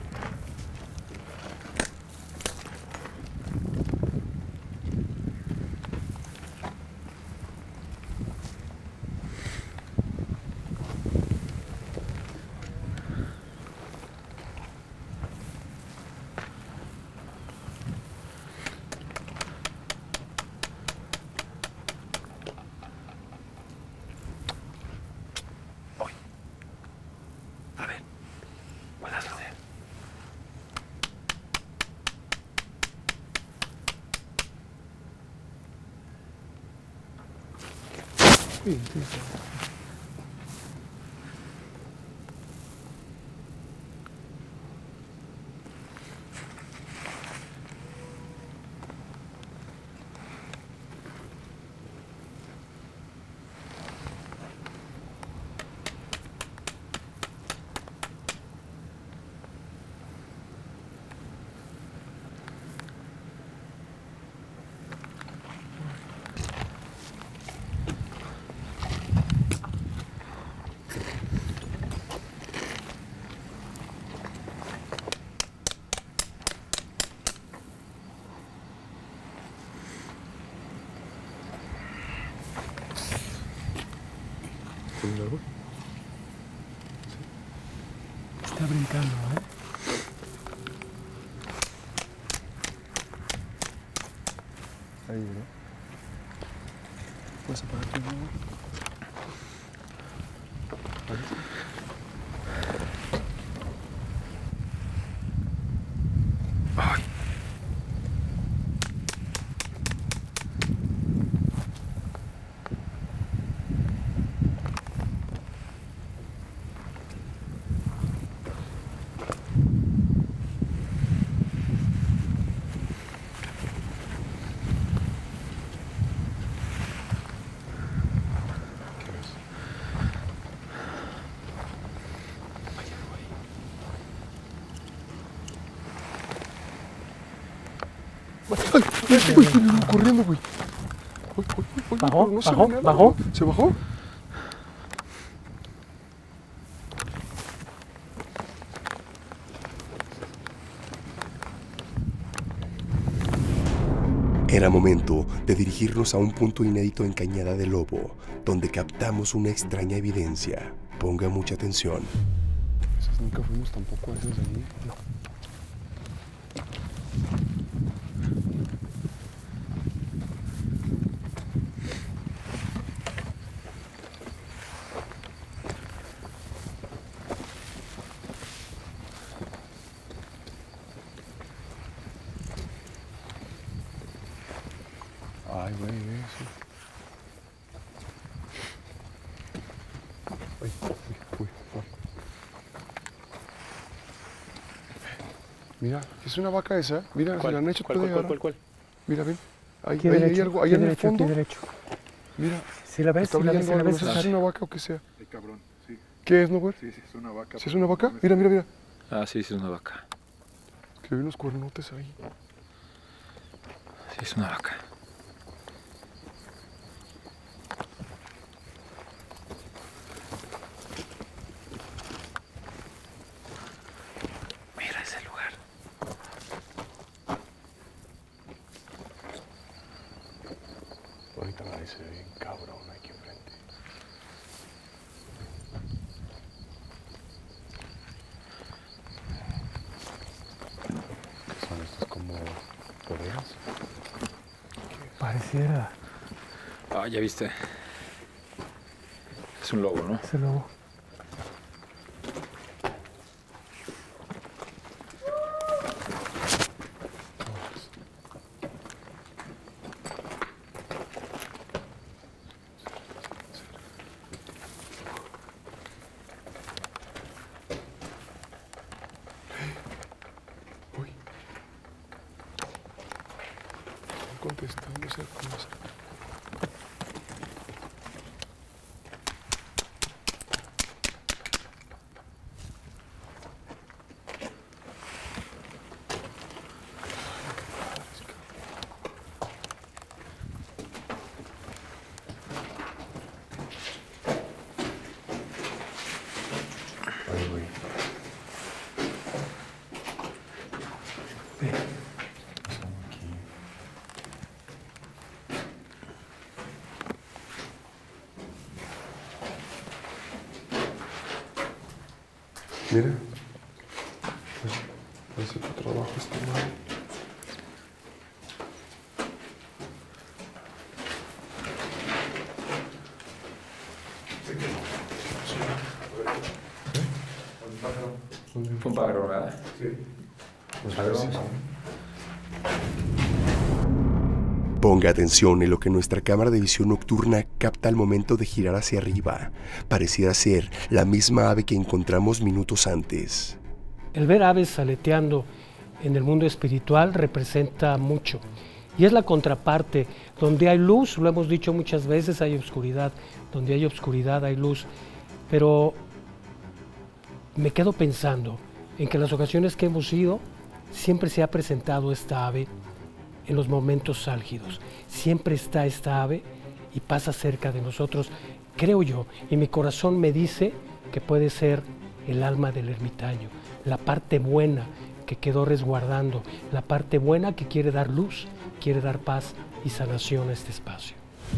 Sí, sí, sí. ¿Tienes algo? Sí. Está brincando, ¿eh? Ahí, ¿verdad? ¿Puedes apagar tu nuevo? Ay. ¡Ay! ¡Ay! ¡Uy! Corriendo, güey. ¿Bajó? No se ¿Bajó? ve nada, ¿Bajó? güey. ¿Se bajó? Era momento de dirigirnos a un punto inédito en Cañada de Lobo, donde captamos una extraña evidencia. Ponga mucha atención. Esas nunca fuimos tampoco a esas de allí. No. Mira, es una vaca esa. Mira, se la han hecho. ¿Cuál, cuál, cuál, cuál, cuál? Mira, ven. Ahí, Aquí ahí, derecho, hay algo, ahí aquí en el derecho, fondo. aquí derecho. Mira. Si la ves, está si la ves, si la brillando ves. algo. ¿Es una vaca o qué sea? Ay, cabrón, sí. ¿Qué es, no, güey? Sí, sí, es una vaca. ¿Sí es una vaca? Mira, mira, mira. Ah, sí, sí, es una vaca. Que hay unos cuernotes ahí. Sí, es una vaca. Mira ese lugar. Ahorita nadie se ve bien cabrón aquí enfrente. ¿Qué son estos como bodegas? Pareciera. Ah, ya viste. Es un lobo, ¿no? Es el lobo. Contestando esa cosa. Ay, güey. Mira, parece que tu trabajo está mal. Fue un pájaro, ¿verdad? Sí. Pues a ver, vamos. Ponga atención en lo que nuestra cámara de visión nocturna capta al momento de girar hacia arriba. Pareciera ser la misma ave que encontramos minutos antes. El ver aves aleteando en el mundo espiritual representa mucho. Y es la contraparte. Donde hay luz, lo hemos dicho muchas veces, hay oscuridad. Donde hay oscuridad hay luz. Pero me quedo pensando en que en las ocasiones que hemos ido, siempre se ha presentado esta ave en los momentos álgidos. Siempre está esta ave y pasa cerca de nosotros, creo yo, y mi corazón me dice que puede ser el alma del ermitaño, la parte buena que quedó resguardando, la parte buena que quiere dar luz, quiere dar paz y sanación a este espacio.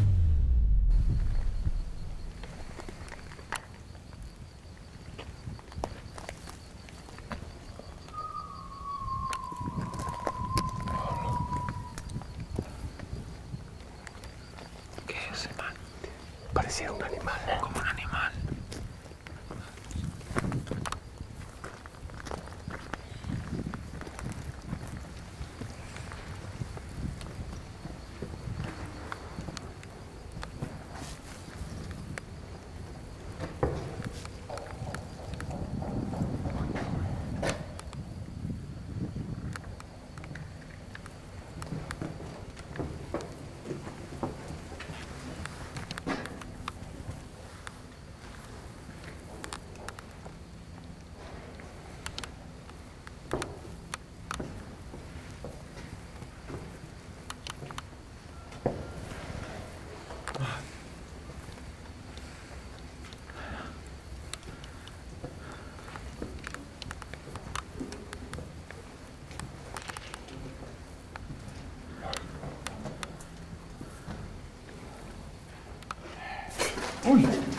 Pareciera un animal. Como un animal. Uy.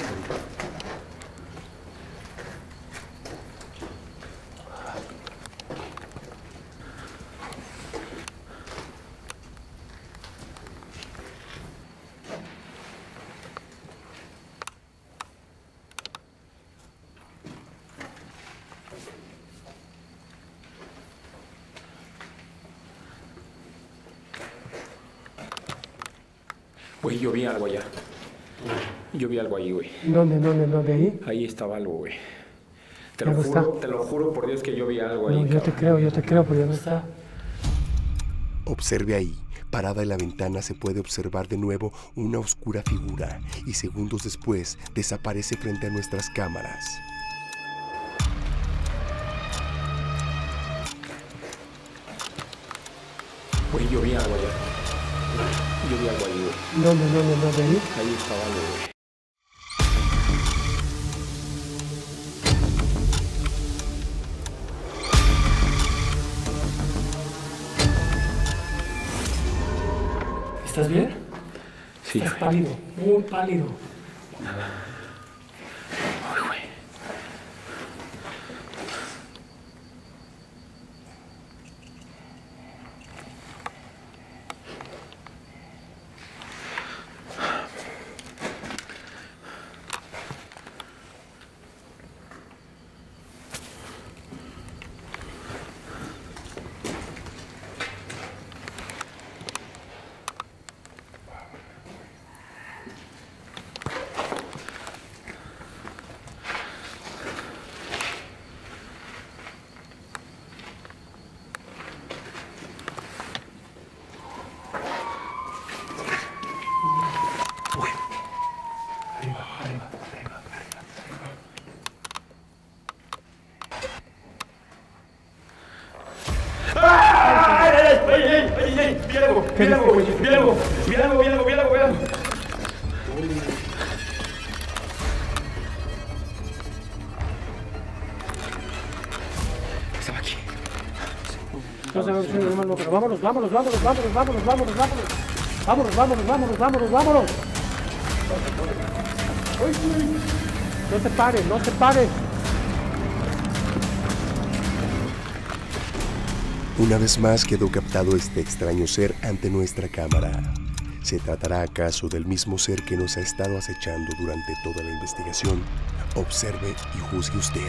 Güey, yo vi algo allá. Yo vi algo ahí, güey. ¿Dónde, dónde, dónde ahí? Ahí estaba algo, güey. Te Ya lo no juro, está. te lo juro por Dios que yo vi algo ahí. No, yo te creo, yo te creo, pero ya no está. Observe ahí, parada en la ventana se puede observar de nuevo una oscura figura y segundos después desaparece frente a nuestras cámaras. Güey, yo vi algo allá. Yo vi algo ahí, güey. ¿Dónde, dónde, dónde? Ahí. Ahí estaba algo, güey. ¿Estás bien? Sí. Estás pálido, muy pálido. Nada. Ay, güey. Vi algo, vi algo, güey, vi algo, vi algo, vi algo, vi algo, vi algo. Estaba aquí. No sabemos si es normal, no, pero vámonos, vámonos, vámonos, vámonos, vámonos, vámonos, vámonos. Vámonos, vámonos, vámonos, vámonos, vámonos. No se pare, no se pare. Una vez más quedó captado este extraño ser ante nuestra cámara. ¿Se tratará acaso del mismo ser que nos ha estado acechando durante toda la investigación? Observe y juzgue usted.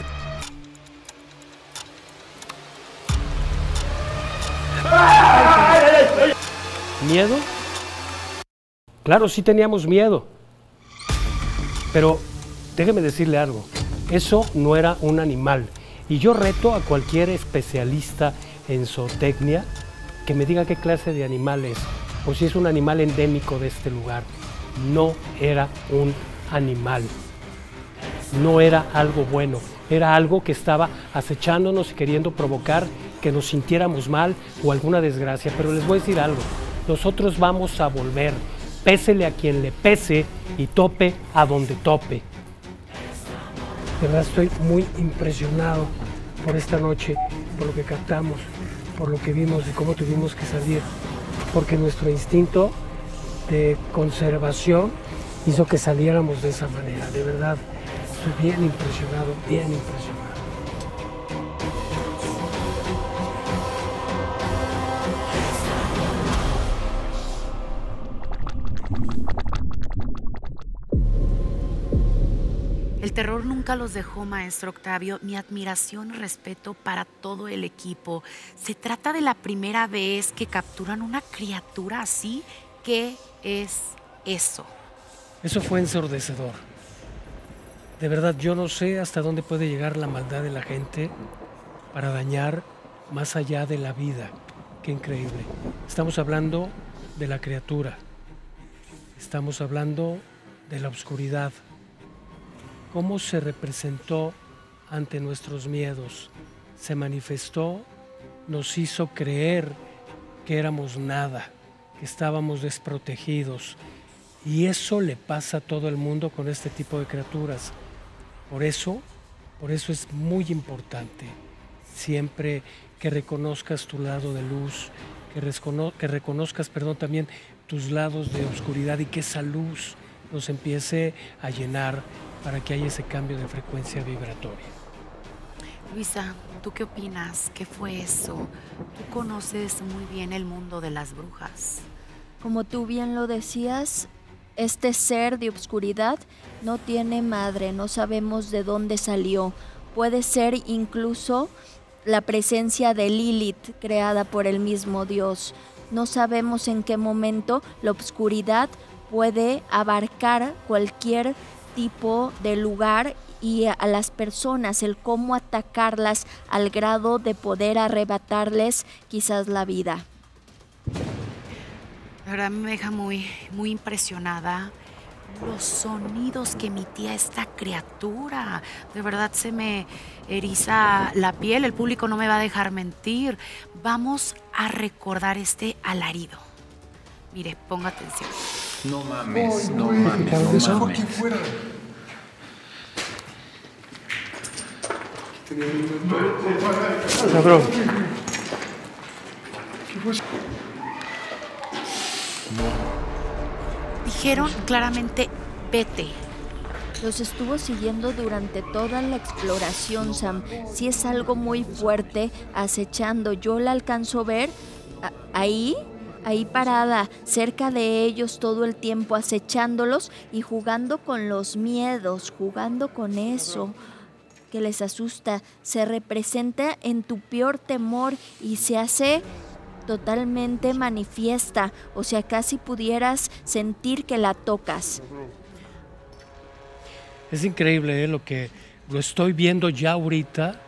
¿Miedo? Claro, sí teníamos miedo. Pero déjeme decirle algo. Eso no era un animal. Y yo reto a cualquier especialista en zootecnia que me diga qué clase de animal es, o si es un animal endémico de este lugar. No era un animal, no era algo bueno, era algo que estaba acechándonos y queriendo provocar que nos sintiéramos mal o alguna desgracia. Pero les voy a decir algo, nosotros vamos a volver, pésele a quien le pese y tope a donde tope. De verdad estoy muy impresionado por esta noche, por lo que captamos, por lo que vimos y cómo tuvimos que salir, porque nuestro instinto de conservación hizo que saliéramos de esa manera. De verdad, estoy bien impresionado, bien impresionado. El terror nunca los dejó, maestro Octavio. Mi admiración y respeto para todo el equipo. Se trata de la primera vez que capturan una criatura así. ¿Qué es eso? Eso fue ensordecedor. De verdad, yo no sé hasta dónde puede llegar la maldad de la gente para dañar más allá de la vida. Qué increíble. Estamos hablando de la criatura. Estamos hablando de la oscuridad. ¿Cómo se representó ante nuestros miedos? Se manifestó, nos hizo creer que éramos nada, que estábamos desprotegidos. Y eso le pasa a todo el mundo con este tipo de criaturas. Por eso, por eso es muy importante siempre que reconozcas tu lado de luz, que, recono- que reconozcas, perdón, también tus lados de oscuridad y que esa luz nos empiece a llenar para que haya ese cambio de frecuencia vibratoria. Luisa, ¿tú qué opinas? ¿Qué fue eso? Tú conoces muy bien el mundo de las brujas. Como tú bien lo decías, este ser de obscuridad no tiene madre, no sabemos de dónde salió. Puede ser incluso la presencia de Lilith creada por el mismo Dios. No sabemos en qué momento la obscuridad puede abarcar cualquier tipo de lugar y a, a las personas, el cómo atacarlas al grado de poder arrebatarles quizás la vida. La verdad me deja muy, muy impresionada los sonidos que emitía esta criatura. De verdad se me eriza la piel, el público no me va a dejar mentir. Vamos a recordar este alarido. Mire, ponga atención. No mames, no mames, no mames. Cabrón. Dijeron claramente, vete. Los estuvo siguiendo durante toda la exploración, Sam. Sí es algo muy fuerte, acechando. Yo la alcanzo a ver a- ahí, ahí parada, cerca de ellos todo el tiempo, acechándolos y jugando con los miedos, jugando con eso que les asusta. Se representa en tu peor temor y se hace totalmente manifiesta, o sea, casi pudieras sentir que la tocas. Es increíble, ¿eh? Lo que lo estoy viendo ya ahorita.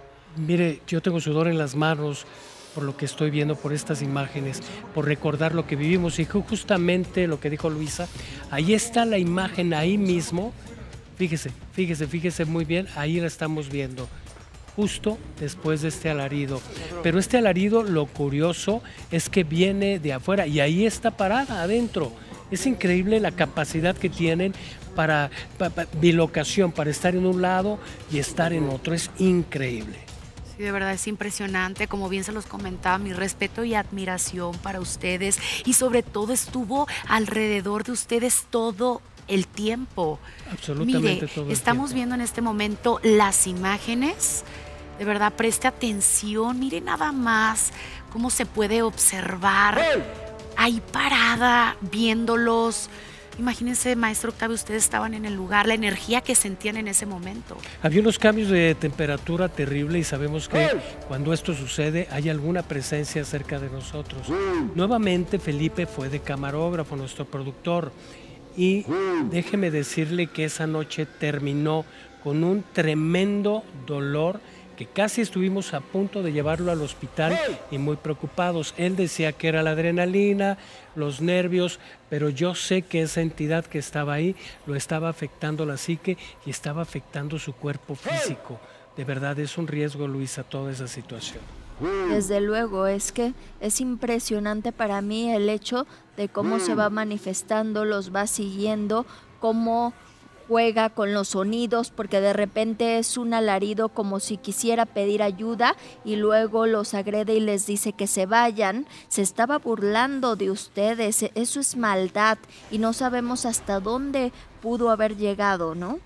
Mire, yo tengo sudor en las manos por lo que estoy viendo, por estas imágenes, por recordar lo que vivimos. Y justamente lo que dijo Luisa, ahí está la imagen, ahí mismo. Fíjese, fíjese, fíjese muy bien, ahí la estamos viendo, justo después de este alarido. Pero este alarido, lo curioso es que viene de afuera y ahí está parada adentro. Es increíble la capacidad que tienen para, para, para bilocación, para estar en un lado y estar en otro. Es increíble. Sí, de verdad es impresionante, como bien se los comentaba, mi respeto y admiración para ustedes y sobre todo estuvo alrededor de ustedes todo el tiempo. Absolutamente. Mire, todo el estamos tiempo. viendo en este momento las imágenes. De verdad, preste atención, mire nada más cómo se puede observar. Ahí parada, viéndolos. Imagínense, maestro Octavio, ustedes estaban en el lugar, la energía que sentían en ese momento. Había unos cambios de temperatura terrible y sabemos que cuando esto sucede hay alguna presencia cerca de nosotros. Nuevamente Felipe fue de camarógrafo, nuestro productor, y déjeme decirle que esa noche terminó con un tremendo dolor que casi estuvimos a punto de llevarlo al hospital y muy preocupados. Él decía que era la adrenalina, los nervios, pero yo sé que esa entidad que estaba ahí lo estaba afectando la psique y estaba afectando su cuerpo físico. De verdad es un riesgo, Luisa, toda esa situación. Desde luego, es que es impresionante para mí el hecho de cómo se va manifestando, los va siguiendo, cómo juega con los sonidos, porque de repente es un alarido como si quisiera pedir ayuda y luego los agrede y les dice que se vayan. Se estaba burlando de ustedes, eso es maldad y no sabemos hasta dónde pudo haber llegado, ¿no?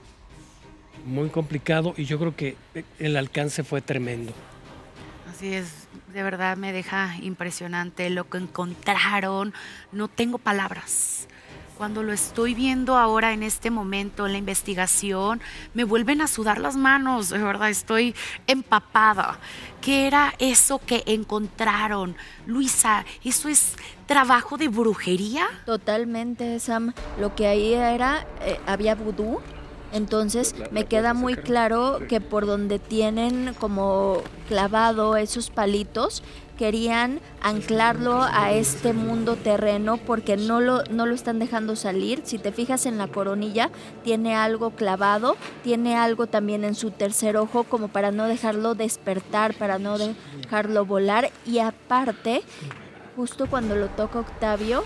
Muy complicado y yo creo que el alcance fue tremendo. Así es, de verdad me deja impresionante lo que encontraron. No tengo palabras. Cuando lo estoy viendo ahora en este momento en la investigación, me vuelven a sudar las manos, de verdad estoy empapada. ¿Qué era eso que encontraron? Luisa, ¿eso es trabajo de brujería? Totalmente, Sam. Lo que ahí era, eh, había vudú. Entonces me queda muy claro que por donde tienen como clavado esos palitos, querían anclarlo a este mundo terreno porque no lo, no lo están dejando salir. Si te fijas en la coronilla, tiene algo clavado, tiene algo también en su tercer ojo como para no dejarlo despertar, para no dejarlo volar. Y aparte, justo cuando lo toca Octavio,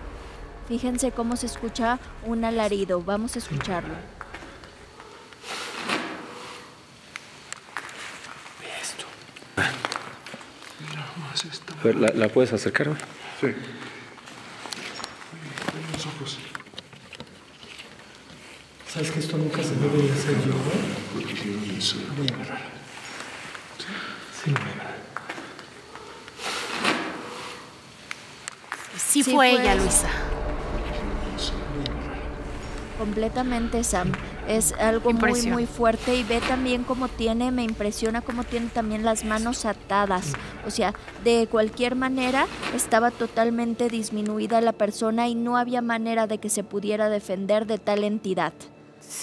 fíjense cómo se escucha un alarido. Vamos a escucharlo. A ver, ¿la, la puedes acercar? Sí. Los ojos. ¿Sabes que esto nunca se debe de hacer yo, ¿no? Porque hicieron eso. Voy a agarrar. Sí, lo voy a agarrar. Sí, Sí fue fue ella, ella. Luisa. Completamente, Sam. Es algo muy, Impresión. muy fuerte y ve también cómo tiene, me impresiona cómo tiene también las manos atadas. O sea, de cualquier manera estaba totalmente disminuida la persona y no había manera de que se pudiera defender de tal entidad. Sí.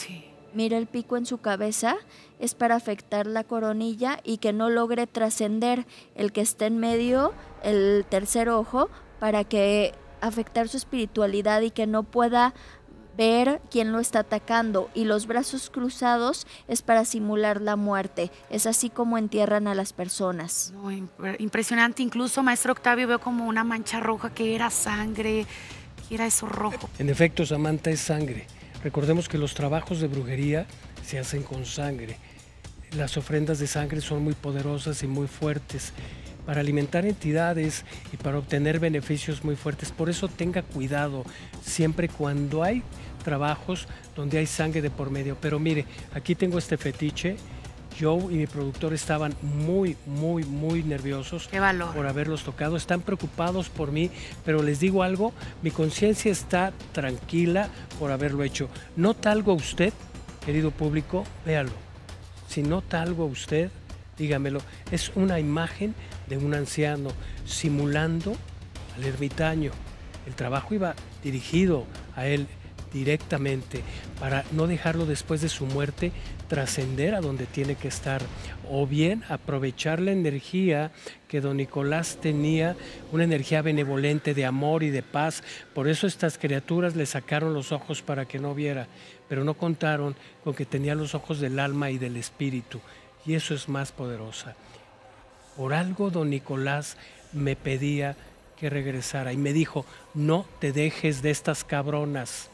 Mira el pico en su cabeza, es para afectar la coronilla y que no logre trascender el que está en medio, el tercer ojo, para que afectar su espiritualidad y que no pueda ver quién lo está atacando. Y los brazos cruzados es para simular la muerte. Es así como entierran a las personas. No, impresionante. Incluso, maestro Octavio, veo como una mancha roja que era sangre. ¿Qué era eso rojo? En efecto, Samantha, es sangre. Recordemos que los trabajos de brujería se hacen con sangre. Las ofrendas de sangre son muy poderosas y muy fuertes para alimentar entidades y para obtener beneficios muy fuertes. Por eso tenga cuidado siempre cuando hay trabajos donde hay sangre de por medio. Pero mire, aquí tengo este fetiche. Joe y mi productor estaban muy, muy, muy nerviosos por haberlos tocado. Están preocupados por mí, pero les digo algo, mi conciencia está tranquila por haberlo hecho. ¿Nota algo a usted, querido público? Véalo. Si nota algo a usted, dígamelo. Es una imagen de un anciano simulando al ermitaño. El trabajo iba dirigido a él directamente para no dejarlo después de su muerte trascender a donde tiene que estar, o bien aprovechar la energía que don Nicolás tenía, una energía benevolente de amor y de paz. Por eso estas criaturas le sacaron los ojos para que no viera, pero no contaron con que tenía los ojos del alma y del espíritu, y eso es más poderosa. Por algo don Nicolás me pedía que regresara y me dijo: no te dejes de estas cabronas,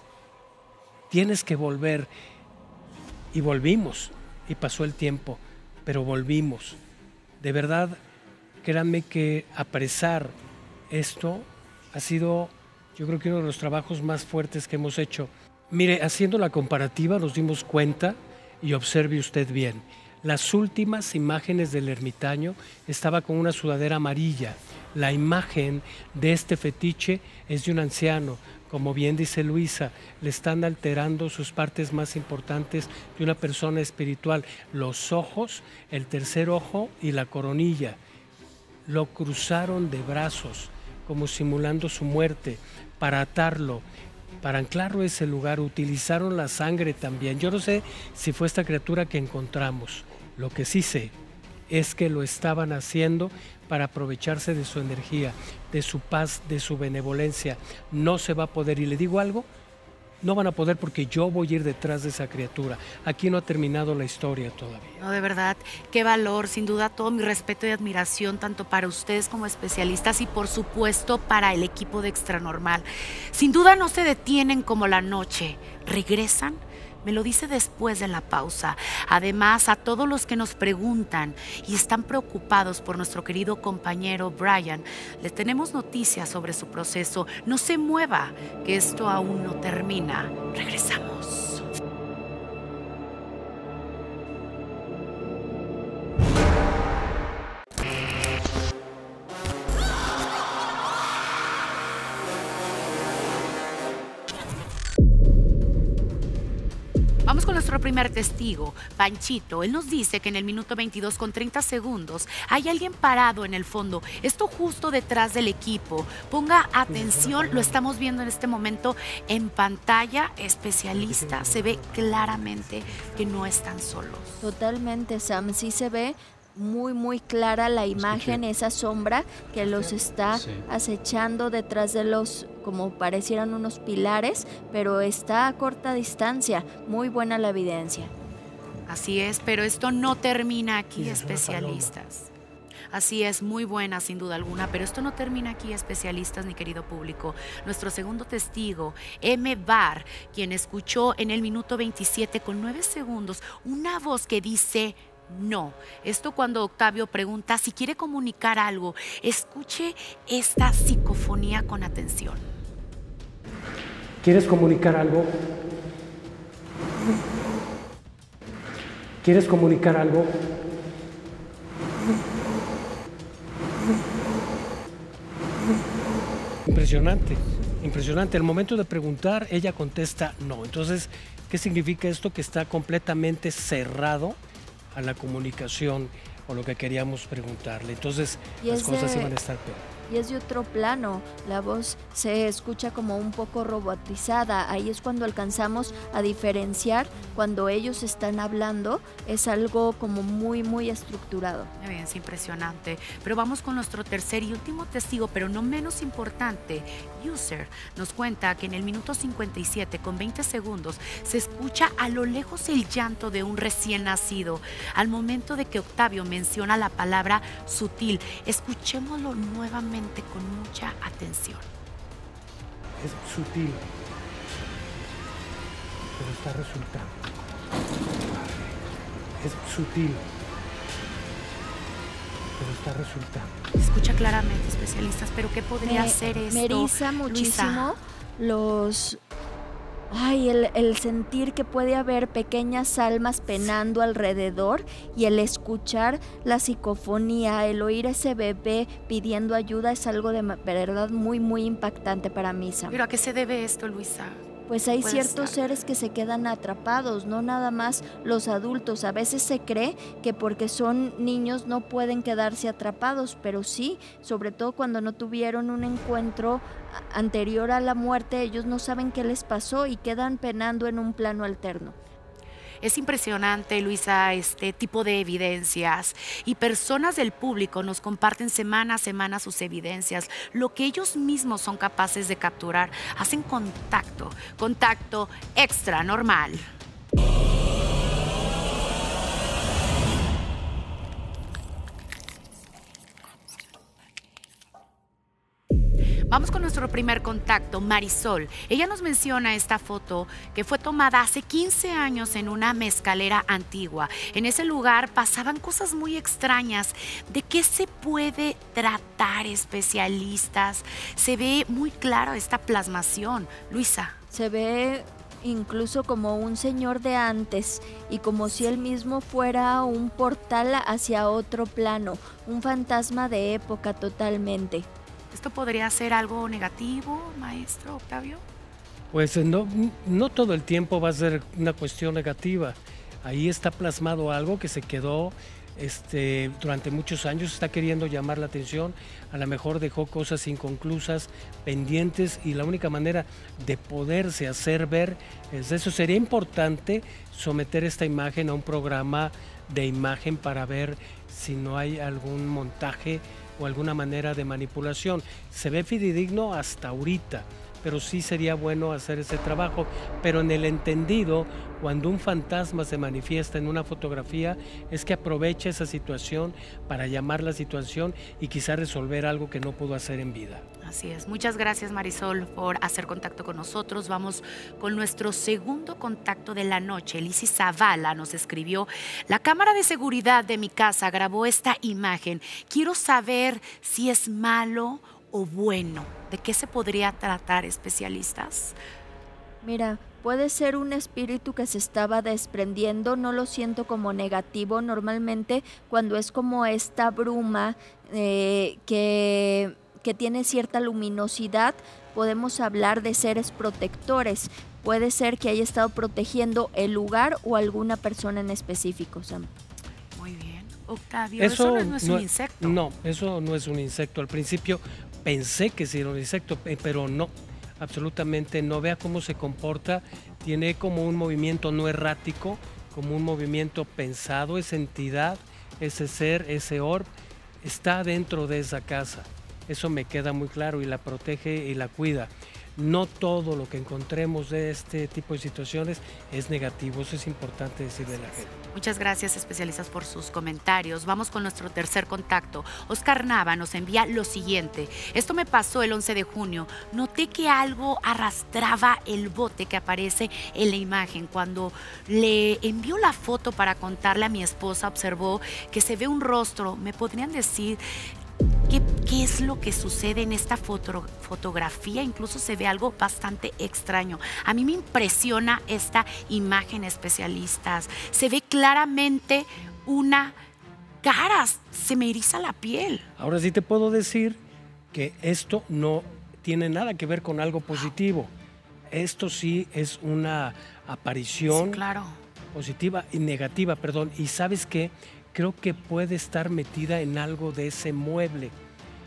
tienes que volver. Y volvimos, y pasó el tiempo, pero volvimos. De verdad, créanme que apresar esto ha sido, yo creo que uno de los trabajos más fuertes que hemos hecho. Mire, haciendo la comparativa nos dimos cuenta, y observe usted bien, las últimas imágenes del ermitaño estaba con una sudadera amarilla. La imagen de este fetiche es de un anciano. Como bien dice Luisa, le están alterando sus partes más importantes de una persona espiritual. Los ojos, el tercer ojo y la coronilla. Lo cruzaron de brazos, como simulando su muerte, para atarlo, para anclarlo a ese lugar. Utilizaron la sangre también. Yo no sé si fue esta criatura que encontramos. Lo que sí sé es que lo estaban haciendo para aprovecharse de su energía, de su paz, de su benevolencia. No se va a poder, y le digo algo, no van a poder porque yo voy a ir detrás de esa criatura. Aquí no ha terminado la historia todavía. No, de verdad, qué valor, sin duda todo mi respeto y admiración tanto para ustedes como especialistas y por supuesto para el equipo de Extranormal. Sin duda no se detienen como la noche, regresan. Me lo dice después de la pausa. Además, a todos los que nos preguntan y están preocupados por nuestro querido compañero Brian, les tenemos noticias sobre su proceso. No se mueva, que esto aún no termina. Regresamos. Vamos con nuestro primer testigo, Panchito. Él nos dice que en el minuto veintidós con treinta segundos hay alguien parado en el fondo. Esto justo detrás del equipo. Ponga atención, lo estamos viendo en este momento en pantalla. Especialista, se ve claramente que no están solos. Totalmente, Sam. Sí se ve muy, muy clara la imagen, esa sombra que los está sí. acechando detrás de los, como parecieran unos pilares, pero está a corta distancia. Muy buena la evidencia. Así es, pero esto no termina aquí, especialistas. Así es, muy buena sin duda alguna, pero esto no termina aquí, especialistas, mi querido público. Nuestro segundo testigo, M. Bar, quien escuchó en el minuto veintisiete con nueve segundos una voz que dice no. Esto cuando Octavio pregunta si quiere comunicar algo. Escuche esta psicofonía con atención. ¿Quieres comunicar algo? ¿Quieres comunicar algo? Impresionante, impresionante. Al momento de preguntar, ella contesta no. Entonces, ¿qué significa esto? Que está completamente cerrado a la comunicación o lo que queríamos preguntarle. Entonces, las cosas iban a estar peor. y es de otro plano. La voz se escucha como un poco robotizada. Ahí es cuando alcanzamos a diferenciar cuando ellos están hablando. Es algo como muy, muy estructurado. Muy bien, es impresionante. Pero vamos con nuestro tercer y último testigo, pero no menos importante. User nos cuenta que en el minuto cincuenta y siete con veinte segundos se escucha a lo lejos el llanto de un recién nacido al momento de que Octavio menciona la palabra sutil. Escuchémoslo nuevamente con mucha atención. Es sutil, pero está resultando. Es sutil, pero está resultando. Escucha claramente, especialistas, pero ¿qué podría me, ser esto? Me eriza muchísimo Luisa. los... Ay, el, el sentir que puede haber pequeñas almas penando alrededor y el escuchar la psicofonía, el oír ese bebé pidiendo ayuda es algo de verdad muy, muy impactante para mí, Sam. ¿Pero a qué se debe esto, Luisa? Pues hay Puede ciertos ser. seres que se quedan atrapados, no nada más los adultos. A veces se cree que porque son niños no pueden quedarse atrapados, pero sí, sobre todo cuando no tuvieron un encuentro anterior a la muerte, ellos no saben qué les pasó y quedan penando en un plano alterno. Es impresionante, Luisa, este tipo de evidencias, y personas del público nos comparten semana a semana sus evidencias, lo que ellos mismos son capaces de capturar. Hacen contacto, contacto extra normal. Vamos con nuestro primer contacto, Marisol. Ella nos menciona esta foto que fue tomada hace quince años en una mezcalera antigua. En ese lugar pasaban cosas muy extrañas. ¿De qué se puede tratar, especialistas? Se ve muy claro esta plasmación. Luisa. Se ve incluso como un señor de antes y como si él mismo fuera un portal hacia otro plano, un fantasma de época totalmente. ¿Esto podría ser algo negativo, maestro Octavio? Pues no, no todo el tiempo va a ser una cuestión negativa. Ahí está plasmado algo que se quedó este, durante muchos años, está queriendo llamar la atención, a lo mejor dejó cosas inconclusas, pendientes, y la única manera de poderse hacer ver es eso. Sería importante someter esta imagen a un programa de imagen para ver si no hay algún montaje o alguna manera de manipulación. Se ve fidedigno hasta ahorita, pero sí sería bueno hacer ese trabajo. Pero en el entendido, cuando un fantasma se manifiesta en una fotografía, es que aprovecha esa situación para llamar la situación y quizá resolver algo que no pudo hacer en vida. Así es. Muchas gracias, Marisol, por hacer contacto con nosotros. Vamos con nuestro segundo contacto de la noche. Lizzy Zavala nos escribió: la cámara de seguridad de mi casa grabó esta imagen. Quiero saber si es malo o bueno. ¿De qué se podría tratar, especialistas? Mira, puede ser un espíritu que se estaba desprendiendo, no lo siento como negativo. Normalmente cuando es como esta bruma eh, que, que tiene cierta luminosidad, podemos hablar de seres protectores. Puede ser que haya estado protegiendo el lugar o alguna persona en específico, Sam. Muy bien. Octavio, eso, eso no es no, un insecto. No, eso no es un insecto. Al principio pensé que sí era un insecto, pero no, absolutamente no. Vea cómo se comporta, tiene como un movimiento no errático, como un movimiento pensado. Esa entidad, ese ser, ese orb, está dentro de esa casa. Eso me queda muy claro, y la protege y la cuida. No todo lo que encontremos de este tipo de situaciones es negativo, eso es importante decirle a la gente. Muchas gracias, especialistas, por sus comentarios. Vamos con nuestro tercer contacto. Oscar Nava nos envía lo siguiente: esto me pasó el once de junio. Noté que algo arrastraba el bote que aparece en la imagen. Cuando le envió la foto para contarle a mi esposa, observó que se ve un rostro. ¿Me podrían decir ¿Qué, ¿Qué es lo que sucede en esta foto, fotografía? Incluso se ve algo bastante extraño. A mí me impresiona esta imagen, especialistas. Se ve claramente una cara, se me eriza la piel. Ahora sí te puedo decir que esto no tiene nada que ver con algo positivo. Esto sí es una aparición sí, claro. positiva y negativa, perdón. Y ¿sabes qué? Creo que puede estar metida en algo de ese mueble.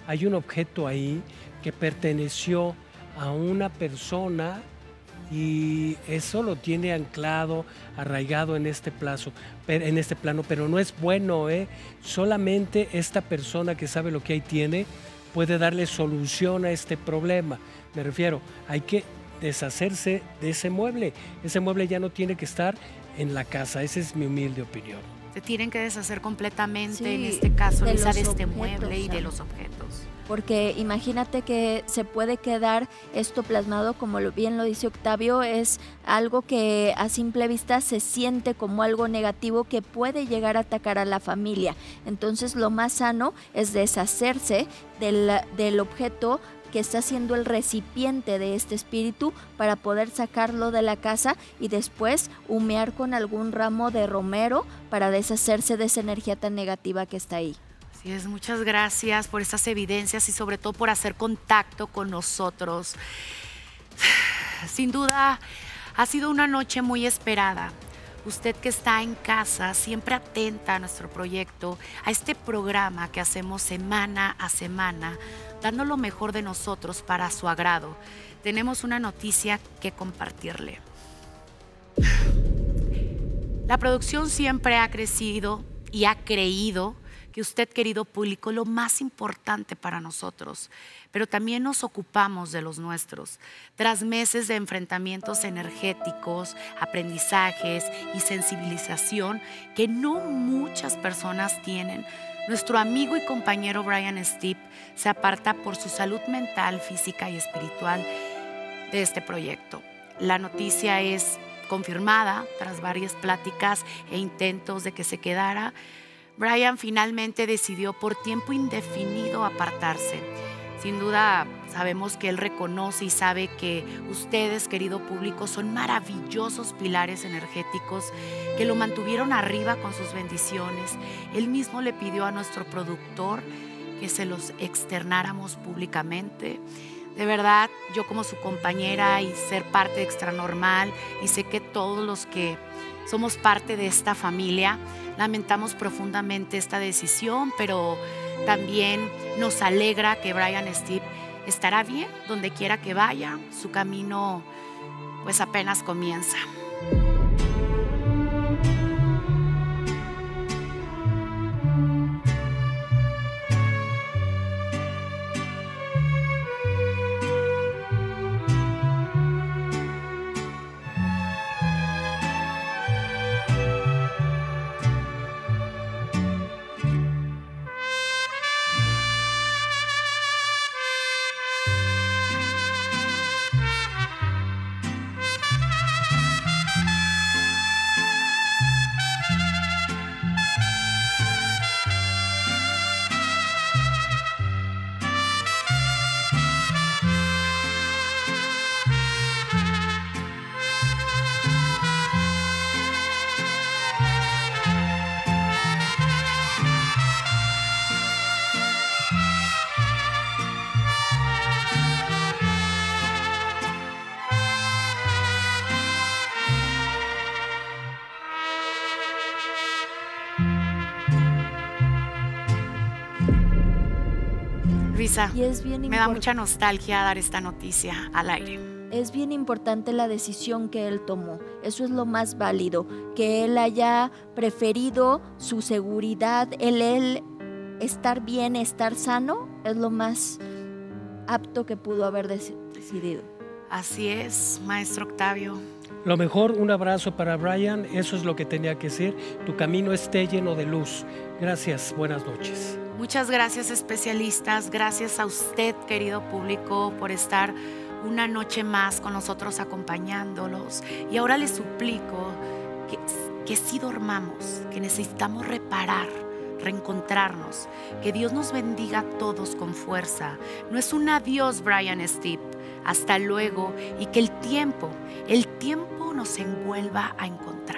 hay un objeto ahí que perteneció a una persona y eso lo tiene anclado, arraigado en este plazo, en este plano, pero no es bueno, ¿eh? Solamente esta persona que sabe lo que ahí tiene puede darle solución a este problema. Me refiero, hay que deshacerse de ese mueble. Ese mueble ya no tiene que estar en la casa, esa es mi humilde opinión. Se tienen que deshacer completamente, Sí, en este caso, de Luisa, los de este objetos, mueble y de Sam. los objetos. Porque imagínate que se puede quedar esto plasmado, como lo- bien lo dice Octavio, es algo que a simple vista se siente como algo negativo que puede llegar a atacar a la familia. Entonces lo más sano es deshacerse del, del objeto que está siendo el recipiente de este espíritu para poder sacarlo de la casa y después humear con algún ramo de romero para deshacerse de esa energía tan negativa que está ahí. Así es, muchas gracias por estas evidencias y sobre todo por hacer contacto con nosotros. Sin duda, ha sido una noche muy esperada. Usted que está en casa, siempre atenta a nuestro proyecto, a este programa que hacemos semana a semana, dando lo mejor de nosotros para su agrado. Tenemos una noticia que compartirle. La producción siempre ha crecido y ha creído que usted, querido público, lo más importante para nosotros, pero también nos ocupamos de los nuestros. Tras meses de enfrentamientos energéticos, aprendizajes y sensibilización que no muchas personas tienen, nuestro amigo y compañero Brian Stipe se aparta por su salud mental, física y espiritual de este proyecto. La noticia es confirmada tras varias pláticas e intentos de que se quedara. Brian finalmente decidió por tiempo indefinido apartarse. Sin duda sabemos que él reconoce y sabe que ustedes, querido público, son maravillosos pilares energéticos que lo mantuvieron arriba con sus bendiciones. Él mismo le pidió a nuestro productor que se los externáramos públicamente. De verdad, yo como su compañera y ser parte de Extranormal, y sé que todos los que somos parte de esta familia, lamentamos profundamente esta decisión, pero también nos alegra que Brian Stipe estará bien donde quiera que vaya. Su camino pues apenas comienza. Luisa, Y es bien me da impor- mucha nostalgia dar esta noticia al aire. Es bien importante la decisión que él tomó. Eso es lo más válido. Que él haya preferido su seguridad, el él estar bien, estar sano, es lo más apto que pudo haber dec- decidido. Así es, maestro Octavio. Lo mejor, un abrazo para Brian, eso es lo que tenía que ser. Tu camino esté lleno de luz. Gracias, buenas noches. Muchas gracias, especialistas. Gracias a usted, querido público, por estar una noche más con nosotros acompañándolos. Y ahora les suplico que, que sí dormamos, que necesitamos reparar, reencontrarnos. Que Dios nos bendiga a todos con fuerza. No es un adiós, Brian Stipe. Hasta luego, y que el tiempo, el tiempo nos envuelva a encontrar.